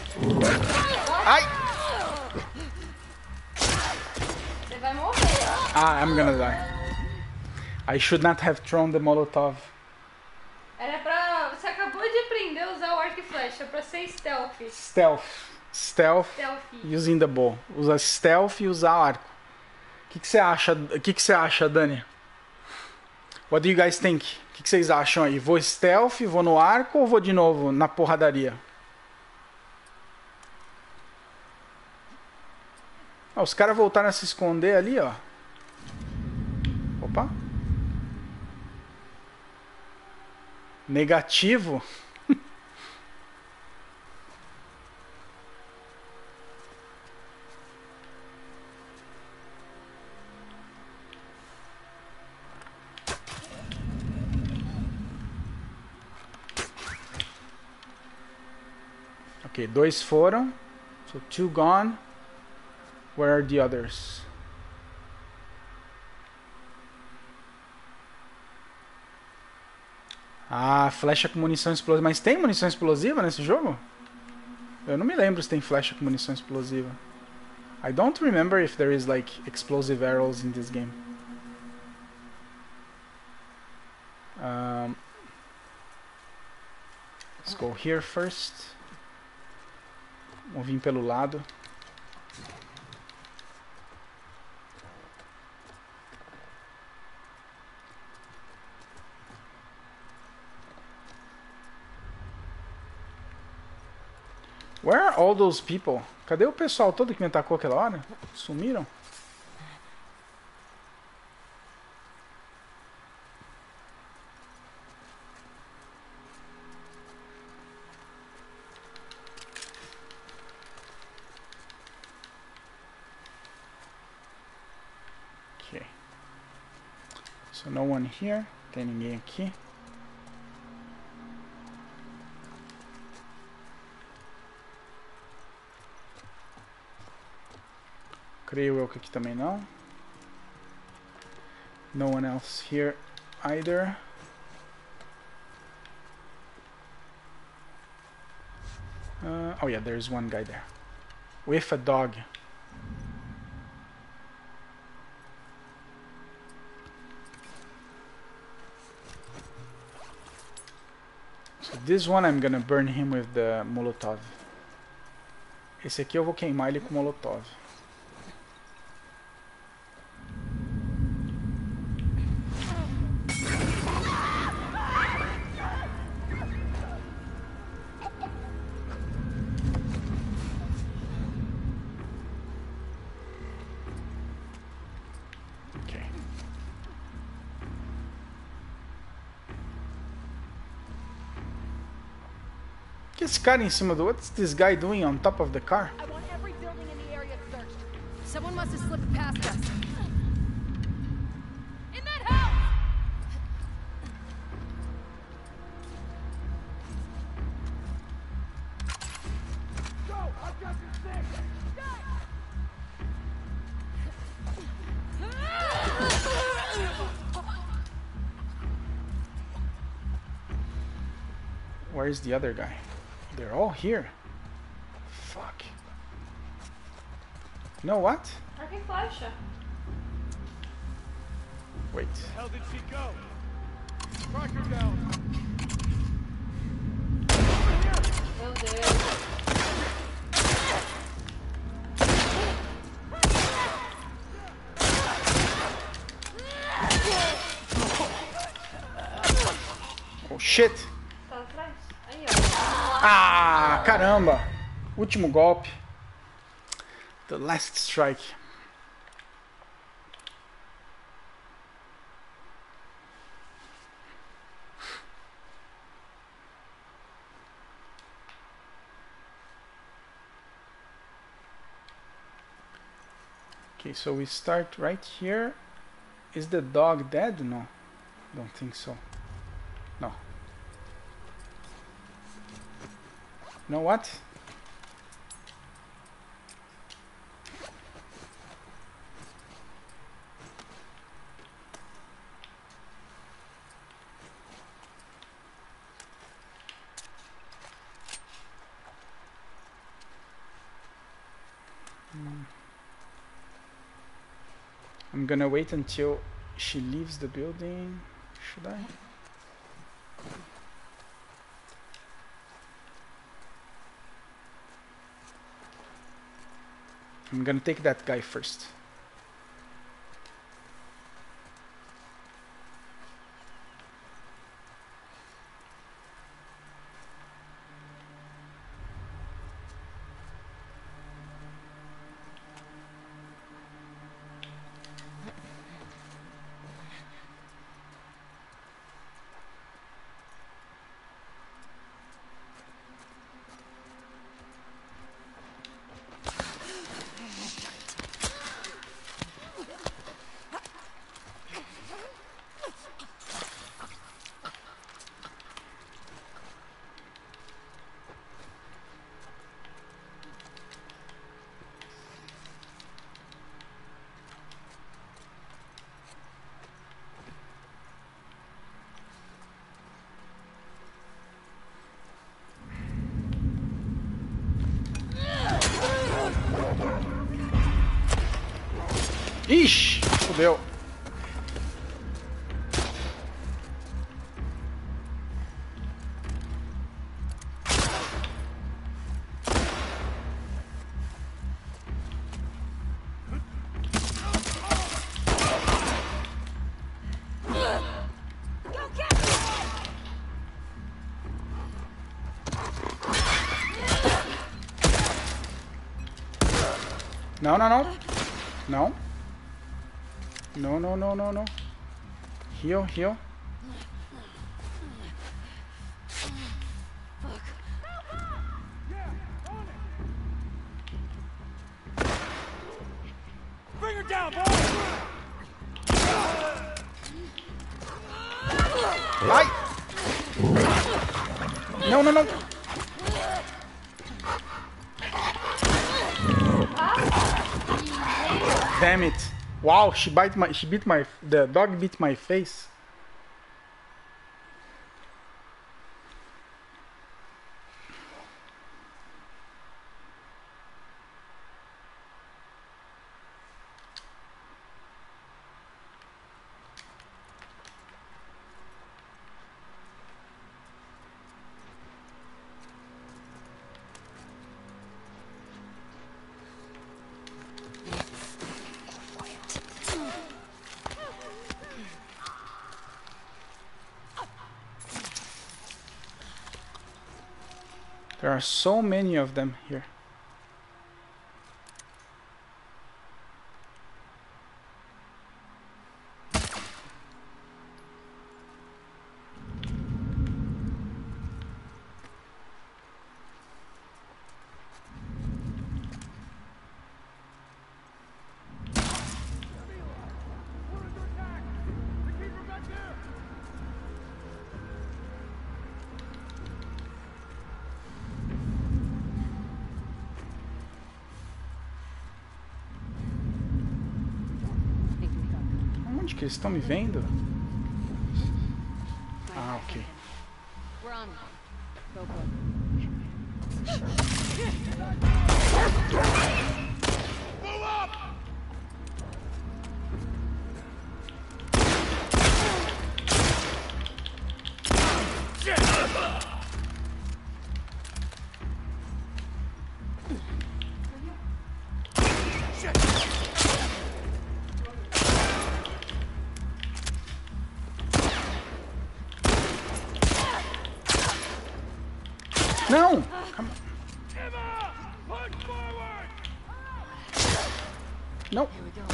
Ai! Você vai morrer. Ah, I'm gonna die. I should not have thrown the Molotov. Era pra... Você acabou de aprender a usar o arco e flecha pra ser stealth. Stealth Stealth. using the bow. Usa stealth e usar arco. O que você acha? O que você acha, Dani? What do you guys think? O que vocês acham aí? Vou stealth, vou no arco ou vou de novo na porradaria? Ah, os caras voltaram a se esconder ali, ó. Opa. Negativo. Ok, 2 foram. So 2 gone. Where are the others? Ah, flecha com munição explosiva. Mas tem munição explosiva nesse jogo? Eu não me lembro se tem flecha com munição explosiva. I don't remember if there is like explosive arrows in this game. Let's go here first. Vamos vir pelo lado. Where are all those people? Cadê o pessoal todo que me atacou aquela hora? Sumiram? Ok. So no one here. Tem ninguém aqui. Creio eu que aqui também não. No one else here either. Oh yeah, there's one guy there. With a dog. So this one I'm gonna burn him with the Molotov. Esse aqui eu vou queimar ele com Molotov. Esse cara em cima do... What's this guy doing on top of the car? I want every building in the area searched. Someone must have slipped past us. In that house! Go! I've got your six! Where's the other guy? They're all here. Fuck. You know what? Arco e flecha. Wait. Hell did she go? Track her down. Meu Deus. Oh shit. Tá atrás. Aí, ó. Ah, caramba. Último golpe. The last strike. Okay, so we start right here. Is the dog dead? No, don't think so. No. You know what? I'm I'm gonna wait until she leaves the building. Should I? I'm gonna take that guy first. Ixi, fudeu. Não, não, não. Não. No, no, no, no, no. Heal, heal. Bring her down, boy! Ai! Não, não, não. Damn it. Wow, the dog bit my face. There are so many of them here. Onde que eles estão me vendo? Ah, ok. We're on. Go, go. Não! Come on. No. Here we go.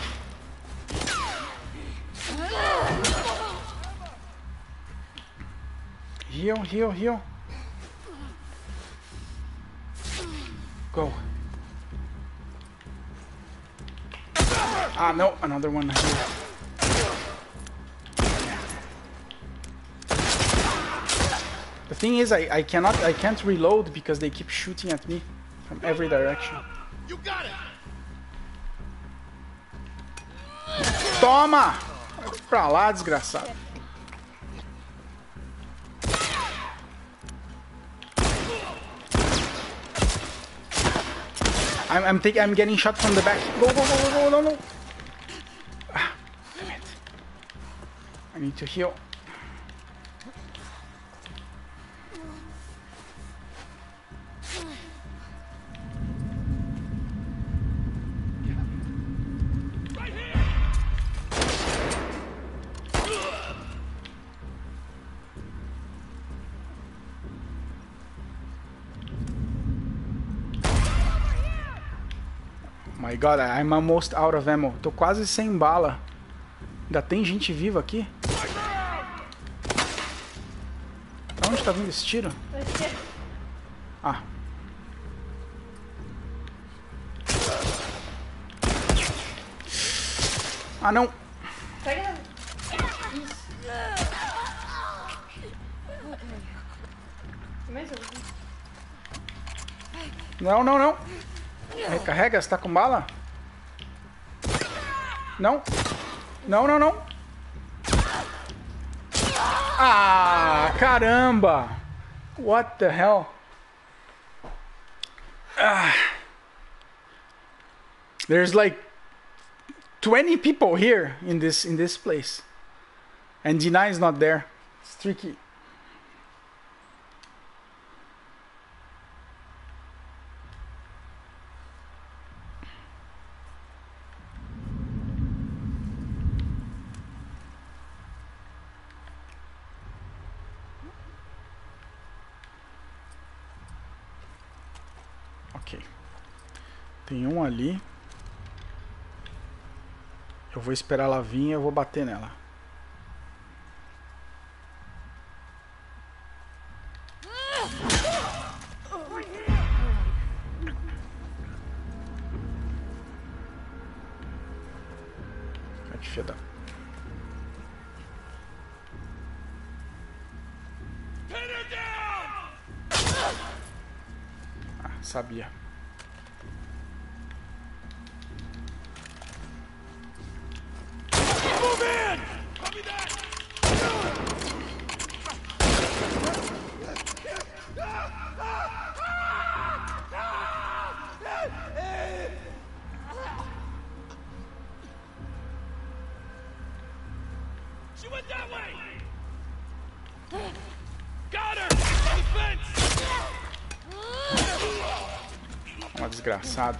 Heal, heal, heal. Go. Ah, no, another one here. The thing is, I can't reload because they keep shooting at me from every direction. You got it! Toma! Vai pra lá, desgraçado. I'm getting shot from the back. Go, go, go, go, go, no, no. I need to heal. My God, I'm almost out of ammo. Tô quase sem bala. Ainda tem gente viva aqui? Pra onde tá vindo esse tiro? Ah. Ah, não. Pega. Mais um. Não, não, não. Recarrega, você tá com bala? Não. Não, não, não. Ah, caramba. What the hell? Ah. There's like 20 people here in this place. And Deny is not there. It's tricky. Ok. Tem um ali. Eu vou esperar ela vir e eu vou bater nela. Ai, que filha da... Ah, sabia. She went that way! Got her! On the fence! Uma desgraçada.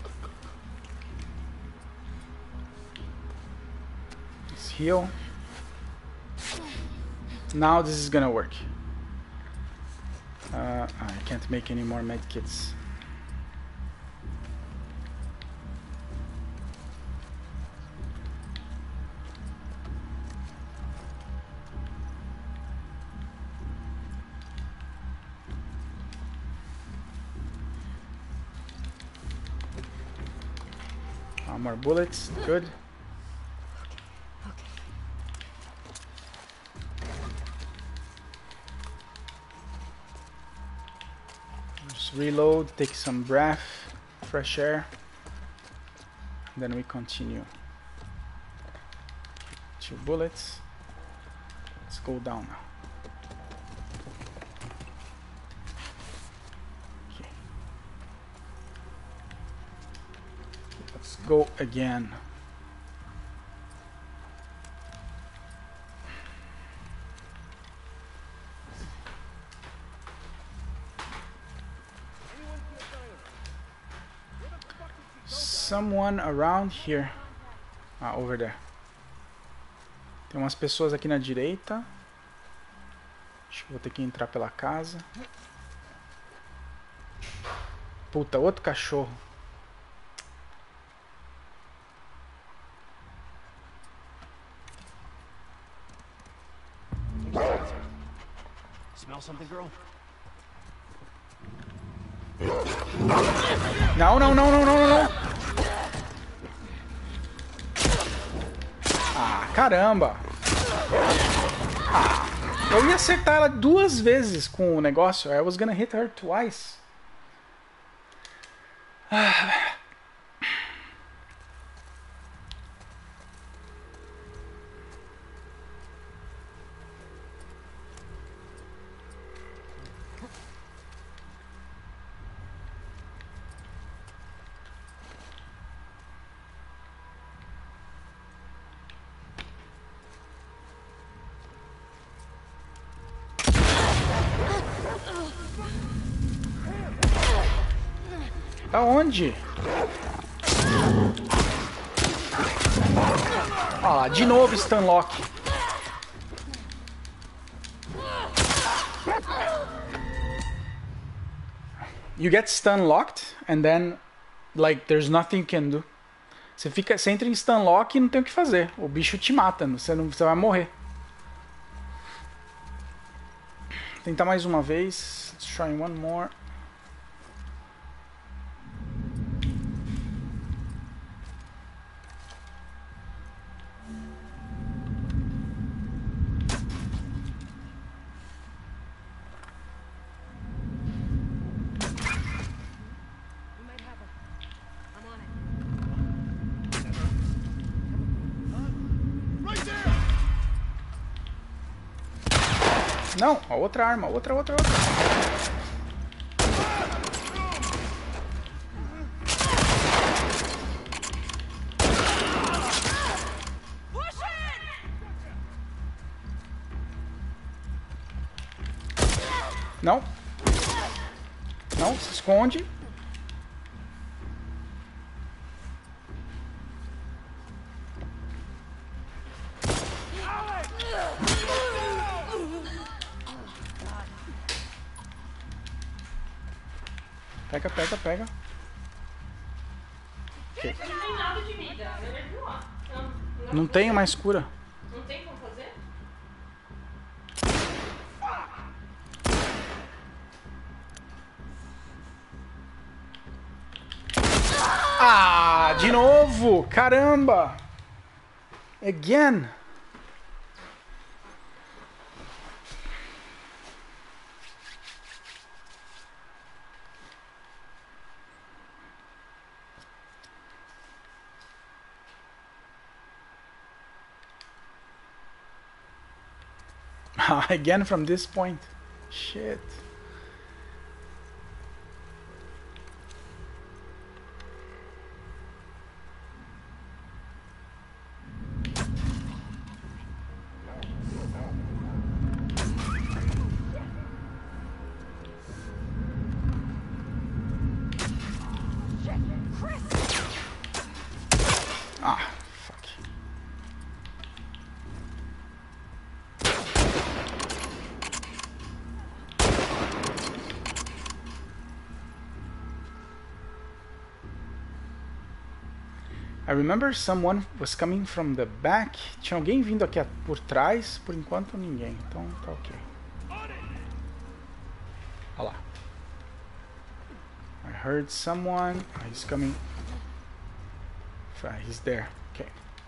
Let's heal. Now this is gonna work. I can't make any more medkits. More bullets, good. Just reload, take some breath, fresh air, and then we continue. 2 bullets. Let's go down now. Go again. Someone around here. Ah, over there. Tem umas pessoas aqui na direita. Acho que vou ter que entrar pela casa. Puta, outro cachorro. Smell something, girl? Não, não, não, não, não, não, não. Ah, caramba. Ah, eu ia acertar ela 2 vezes com o negócio. I was gonna hit her twice. Ah. Da onde? Olha lá, de novo Stunlock. You get stun locked and then like there's nothing you can do. Você entra em stun lock e não tem o que fazer. O bicho te mata, você vai morrer. Tentar mais uma vez. Let's try one more. Não, a outra arma, outra. Não. Não, se esconde. Pega. Okay. Não tem nada de vida. Não tenho mais cura. Não tem como fazer? Ah, de novo! Caramba! Again! Again from this point. Shit. Ah, fuck. I remember someone was coming from the back. Tinha alguém vindo aqui por trás. Por enquanto, ninguém. Então, tá ok. Olha lá. I heard someone. Oh, he's coming. He's there. Okay.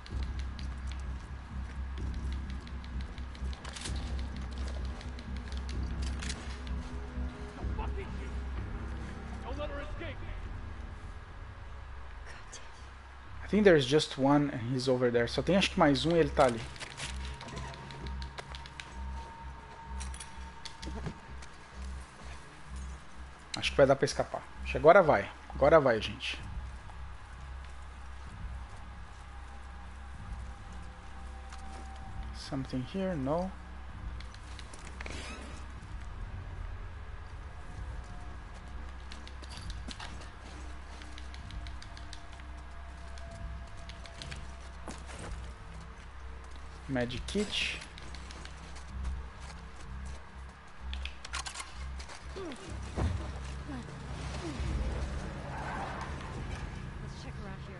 Don't let her escape. I think there's just one and he's over there. Só tem acho que mais um e ele tá ali. Acho que vai dar pra escapar. Acho que agora vai. Agora vai, gente. Something here? No. Magic kit. Let's check around here.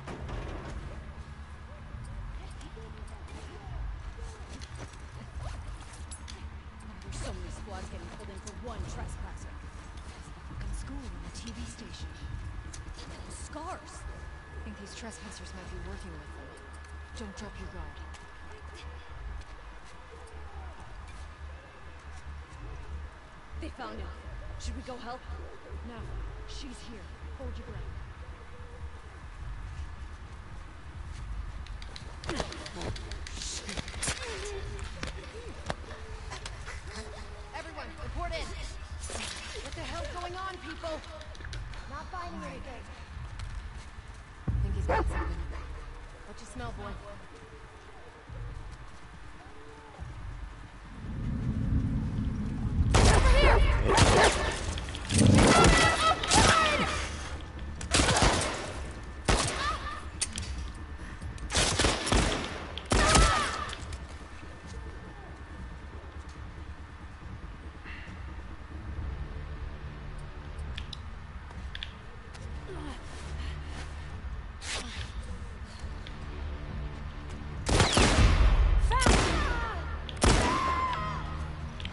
There's so many squads getting pulled in for one trespasser. In school and the TV station. Scars. I think these trespassers might be working with them. Don't drop your guard. They found him. Should we go help? No. She's here. Hold your ground. Everyone, report in. What the hell's going on, people? Not finding anything. I think he's got something. What you smell, boy?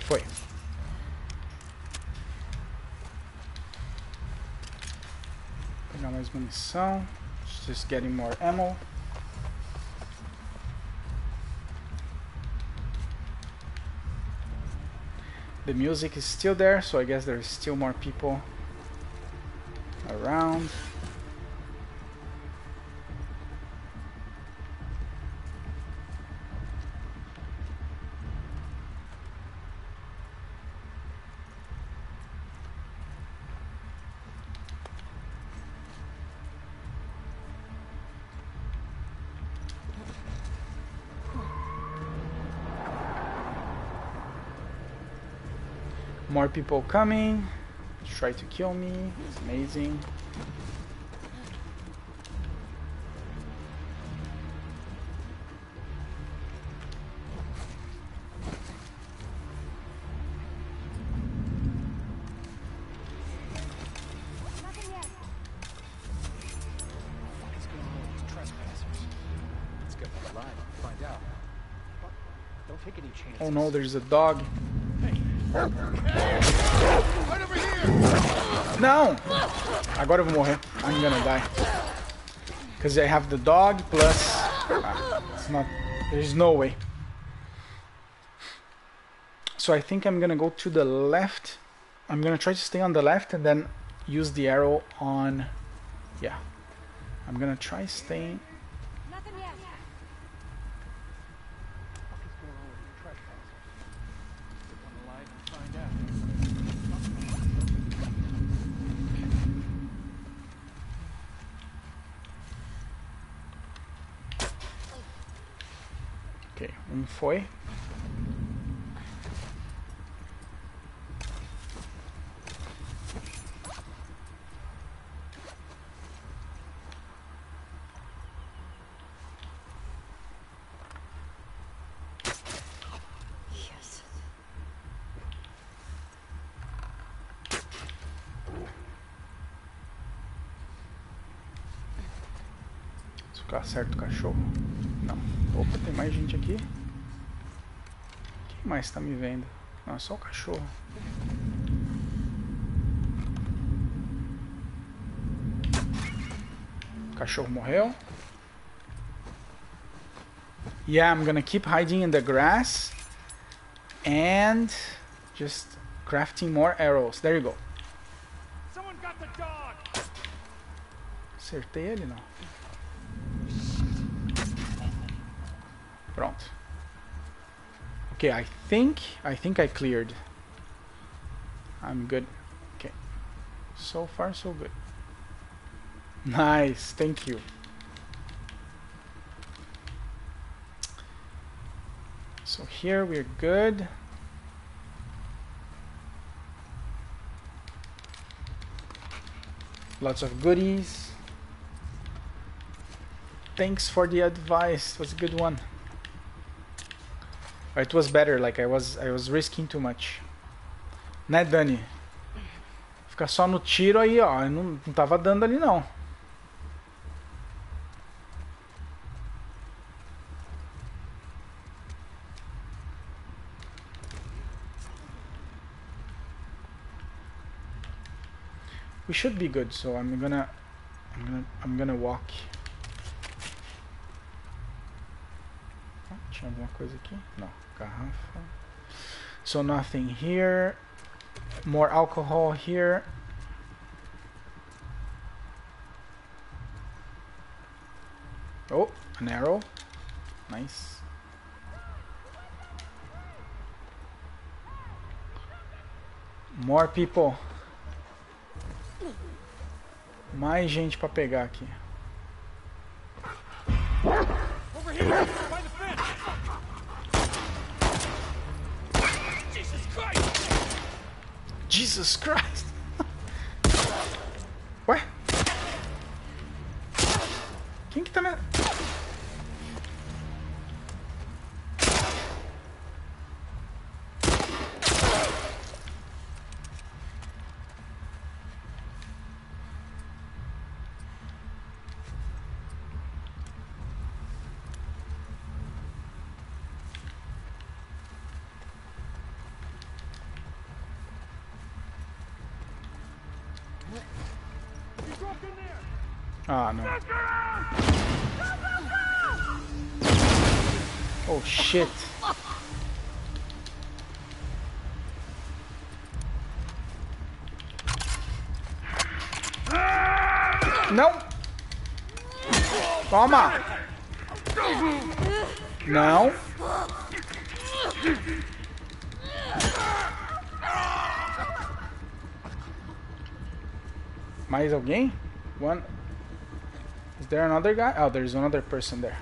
Foi. Pegar mais munição. Just getting more ammo. The music is still there, so I guess there's still more people around. More people coming. Try to kill me. It's amazing. What is going on with these trespassers? Let's get them alive and find out. Don't take any chances. Oh no, there's a dog. Right over here! Não! Agora eu vou morrer. I'm gonna die. Because I have the dog plus... it's not... There's no way. So I think I'm gonna go to the left. I'm gonna try to stay on the left and then use the arrow on... Yeah. I'm gonna try staying... Nothing yet. What is going on with these trespassers? Get one alive and find out. Ok, foi. Yes. Se eu acerto o cachorro. Não. Opa, tem mais gente aqui. Quem mais tá me vendo? Não, é só o cachorro. O cachorro morreu. Yeah, I'm gonna keep hiding in the grass and just crafting more arrows. There you go. Someone got the dog! Acertei ele, não. Pronto. Okay, I think I cleared. I'm good. Okay. So far so good. Nice, thank you. So here we're good. Lots of goodies. Thanks for the advice. It was a good one. It was better, like I was risking too much. Né, Dani? Ficar só no tiro aí, ó. Eu não tava dando ali não. We should be good, so I'm gonna walk. Tinha alguma coisa aqui? Não. Garrafa. So nothing here. More alcohol here. Oh, an arrow. Nice. More people. Mais gente pra pegar aqui. Over here! By the fence! Jesus Christ! Jesus Christ! Ué? Quem que tá me... Ah, no. Oh, shit. Não! Toma! Não! Mais alguém? One. Is there another guy? Oh, there's another person there.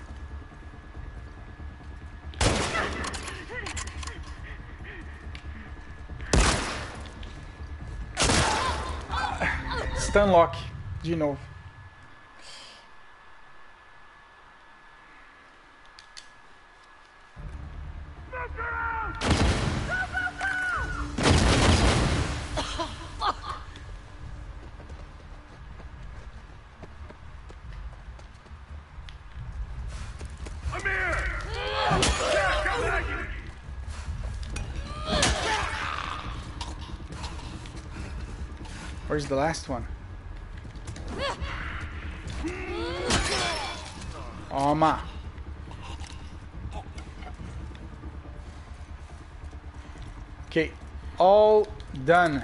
Stunlock de novo. Where's the last one? Toma! Okay, all done.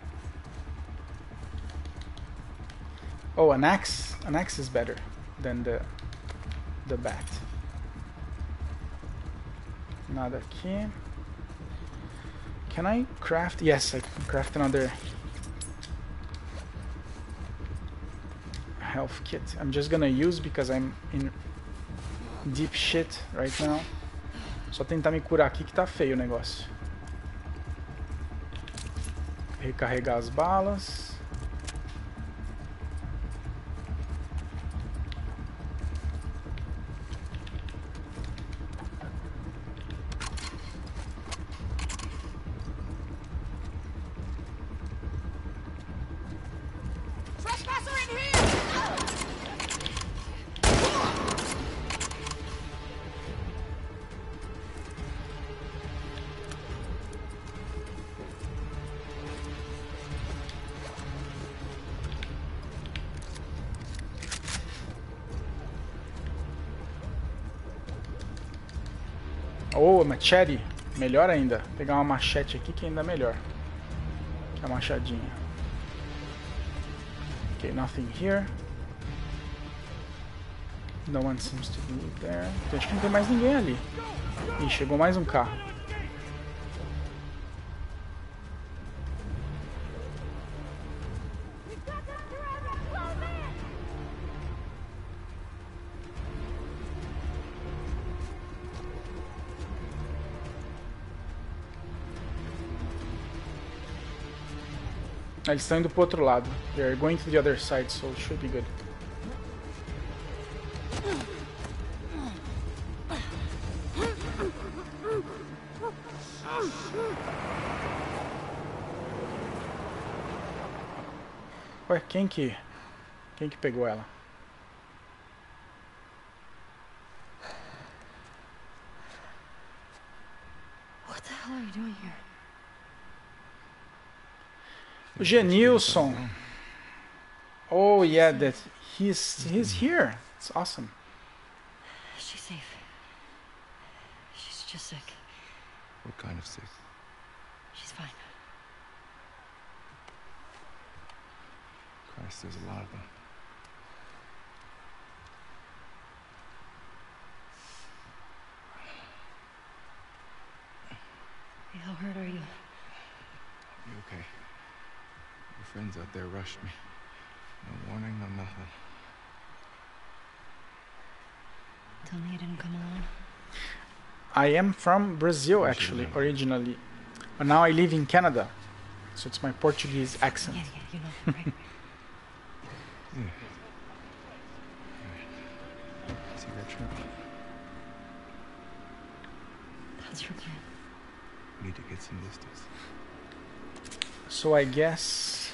Oh, an axe? An axe is better than the bat. Nada aqui. Can I craft? Yes, I can craft another health kit. I'm just gonna use because I'm in deep shit right now. Só tentar me curar aqui que tá feio o negócio. Recarregar as balas. Oh, machete. Melhor ainda. Vou pegar uma machete aqui que ainda é melhor. Que a machadinha. Okay, nothing here. No one seems to be there. Então, acho que não tem mais ninguém ali. Ih, chegou mais um carro. Eles estão indo pro outro lado. They're going to the other side, so it should be good. Ué, quem que pegou ela? What the hell are you doing here? O Genilson. Oh yeah, that he's here. It's awesome. She's safe. She's just sick. What kind of sick? She's fine. Christ, there's a lot of them. Hey, how hurt are you? You okay? Your friends out there rushed me. No warning, no nothing. Tell me you didn't come alone. I am from Brazil actually, originally. But now I live in Canada. So it's my Portuguese accent. Yeah, you know, right? Yeah. See that truck? That's your plan. We need to get some distance. So I guess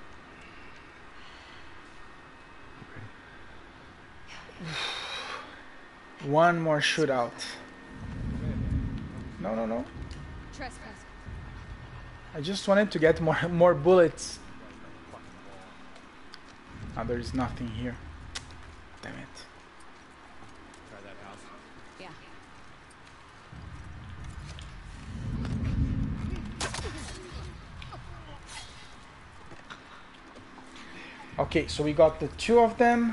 one more shootout. No. Trespass. I just wanted to get more bullets. Ah, there is nothing here. Okay, so we got the 2 of them.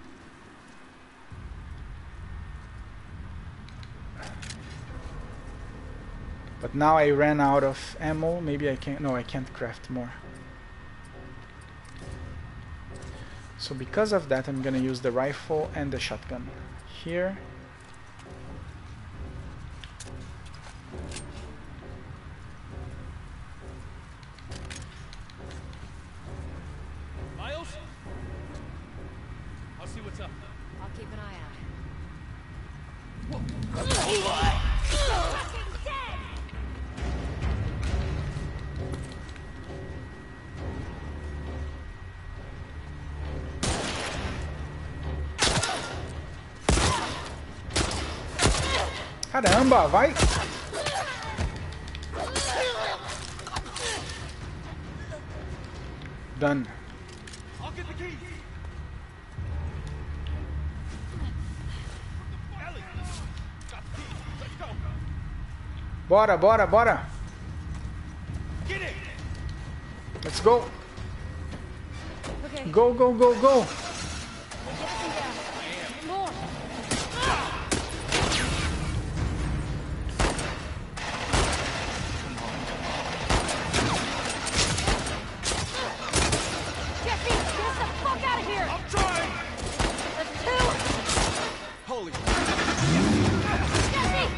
But now I ran out of ammo. Maybe I can't. No, I can't craft more. So because of that, I'm gonna use the rifle and the shotgun here. Miles? I'll see what's up. I'll keep an eye out. Caramba, vai! Done. I'll get the keys. Ellie, got the keys. Let's go. Bora, bora, bora! Get in. Let's go! Okay. Go, go, go, go! More. Jesse, get us the fuck out of here! I'm trying. That's 2! Holy. Jesse!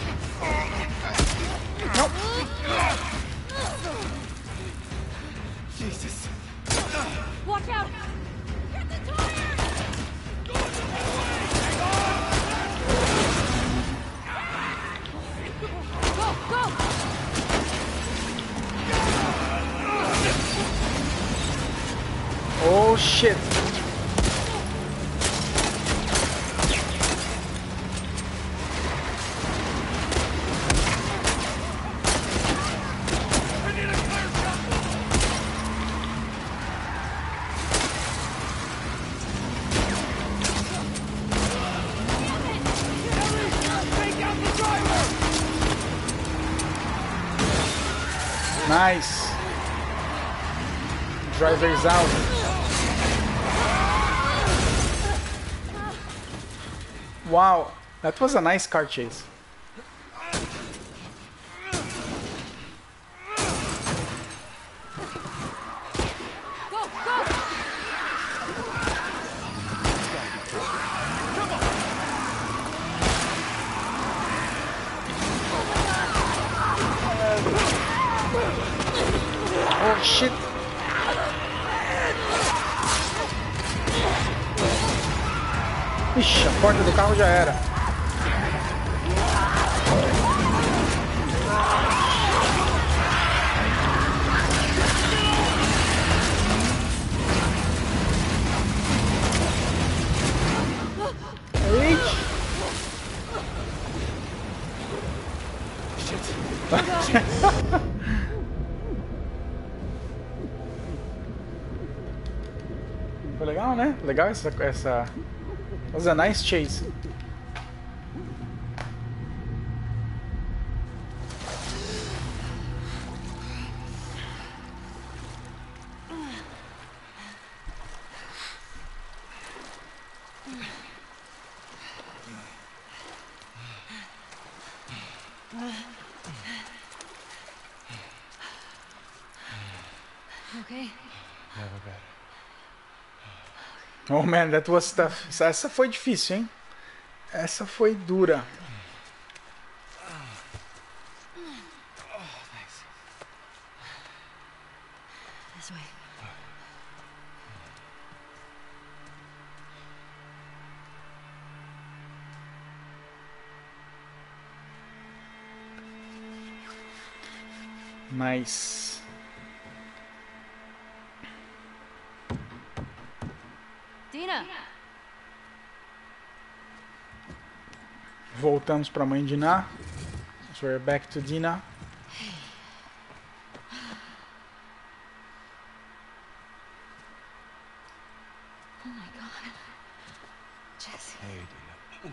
Jesus. Watch out! Get the tire! Go, go! Oh shit! Nice! Driver's out. Wow, that was a nice car chase. Go, go! Oh shit! Ixi, a porta do carro já era. Eita! Foi legal, né? Legal essa... Was a nice chase. Okay. Never better. Oh man, that was tough. Essa foi difícil, hein? Essa foi dura. This way. Nice. Dina! Voltamos pra mãe Dina. So we're back to Dina. Oh my god. Jesse, Hey, Dina.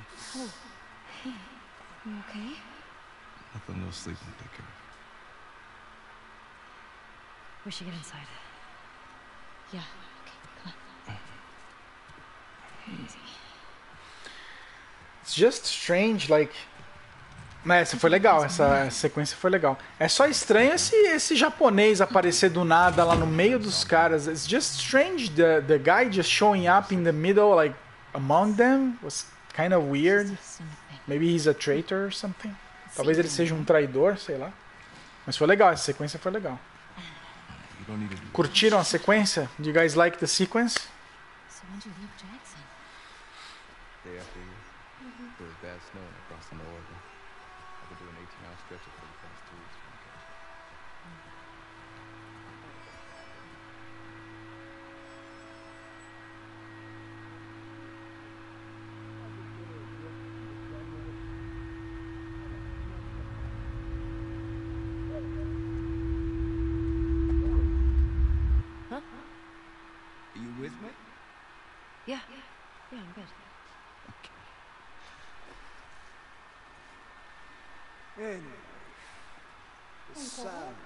you okay? Nothing, no sleep and take care of. We should get inside. Yeah, okay, come on. It's just strange, like. Mas essa foi legal, essa sequência foi legal. É só estranho esse japonês aparecer do nada lá no meio dos caras. It's just strange, the guy just showing up in the middle, like, among them. Was kind of weird. Maybe he's a traitor or something. Talvez ele seja um traidor, sei lá. Mas foi legal, essa sequência foi legal. Curtiram a sequência? Do you guys like the sequence? So when'd you leave Jackson? Day after year. There was bad snow across the Oregon. I've been doing 18-hour stretches for the past 2 weeks. Huh? Are you with me? Yeah. Yeah, I'm good. Anyway, the sound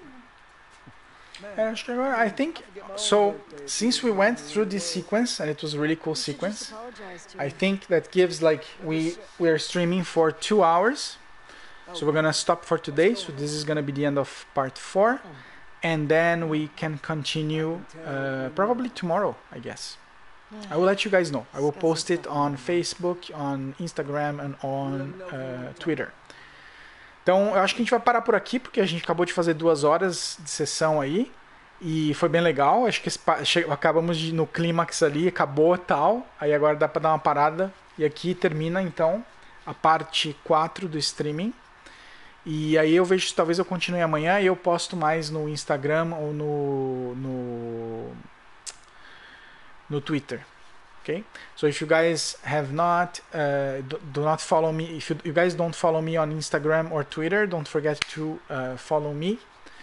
É, acho que agora, I think, so, since we went through this sequence, and it was a really cool You should just sequence, apologize to I her. think that gives, like, we are streaming for 2 hours, so we're gonna stop for today, so this is gonna be the end of part 4, and then we can continue, probably tomorrow, I guess. I will let you guys know. I will post it on Facebook, on Instagram, and on Twitter. Então, eu acho que a gente vai parar por aqui, porque a gente acabou de fazer 2 horas de sessão aí. E foi bem legal. Acho que acabamos no clímax ali, acabou e tal. Aí agora dá pra dar uma parada. E aqui termina, então, a parte 4 do streaming. E aí eu vejo se talvez eu continue amanhã e eu posto mais no Instagram ou no Twitter. Okay, so if you guys have not do not follow me, if you guys don't follow me on Instagram or Twitter, don't forget to follow me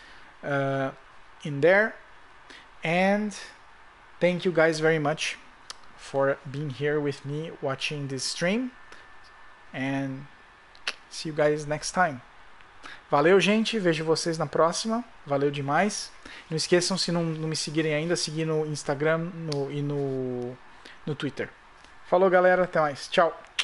in there. And thank you guys very much for being here with me watching this stream, and see you guys next time. Valeu, gente, vejo vocês na próxima. Valeu demais. Não esqueçam, se não me seguirem ainda, seguir no Instagram e no Twitter. Falou, galera, até mais. Tchau.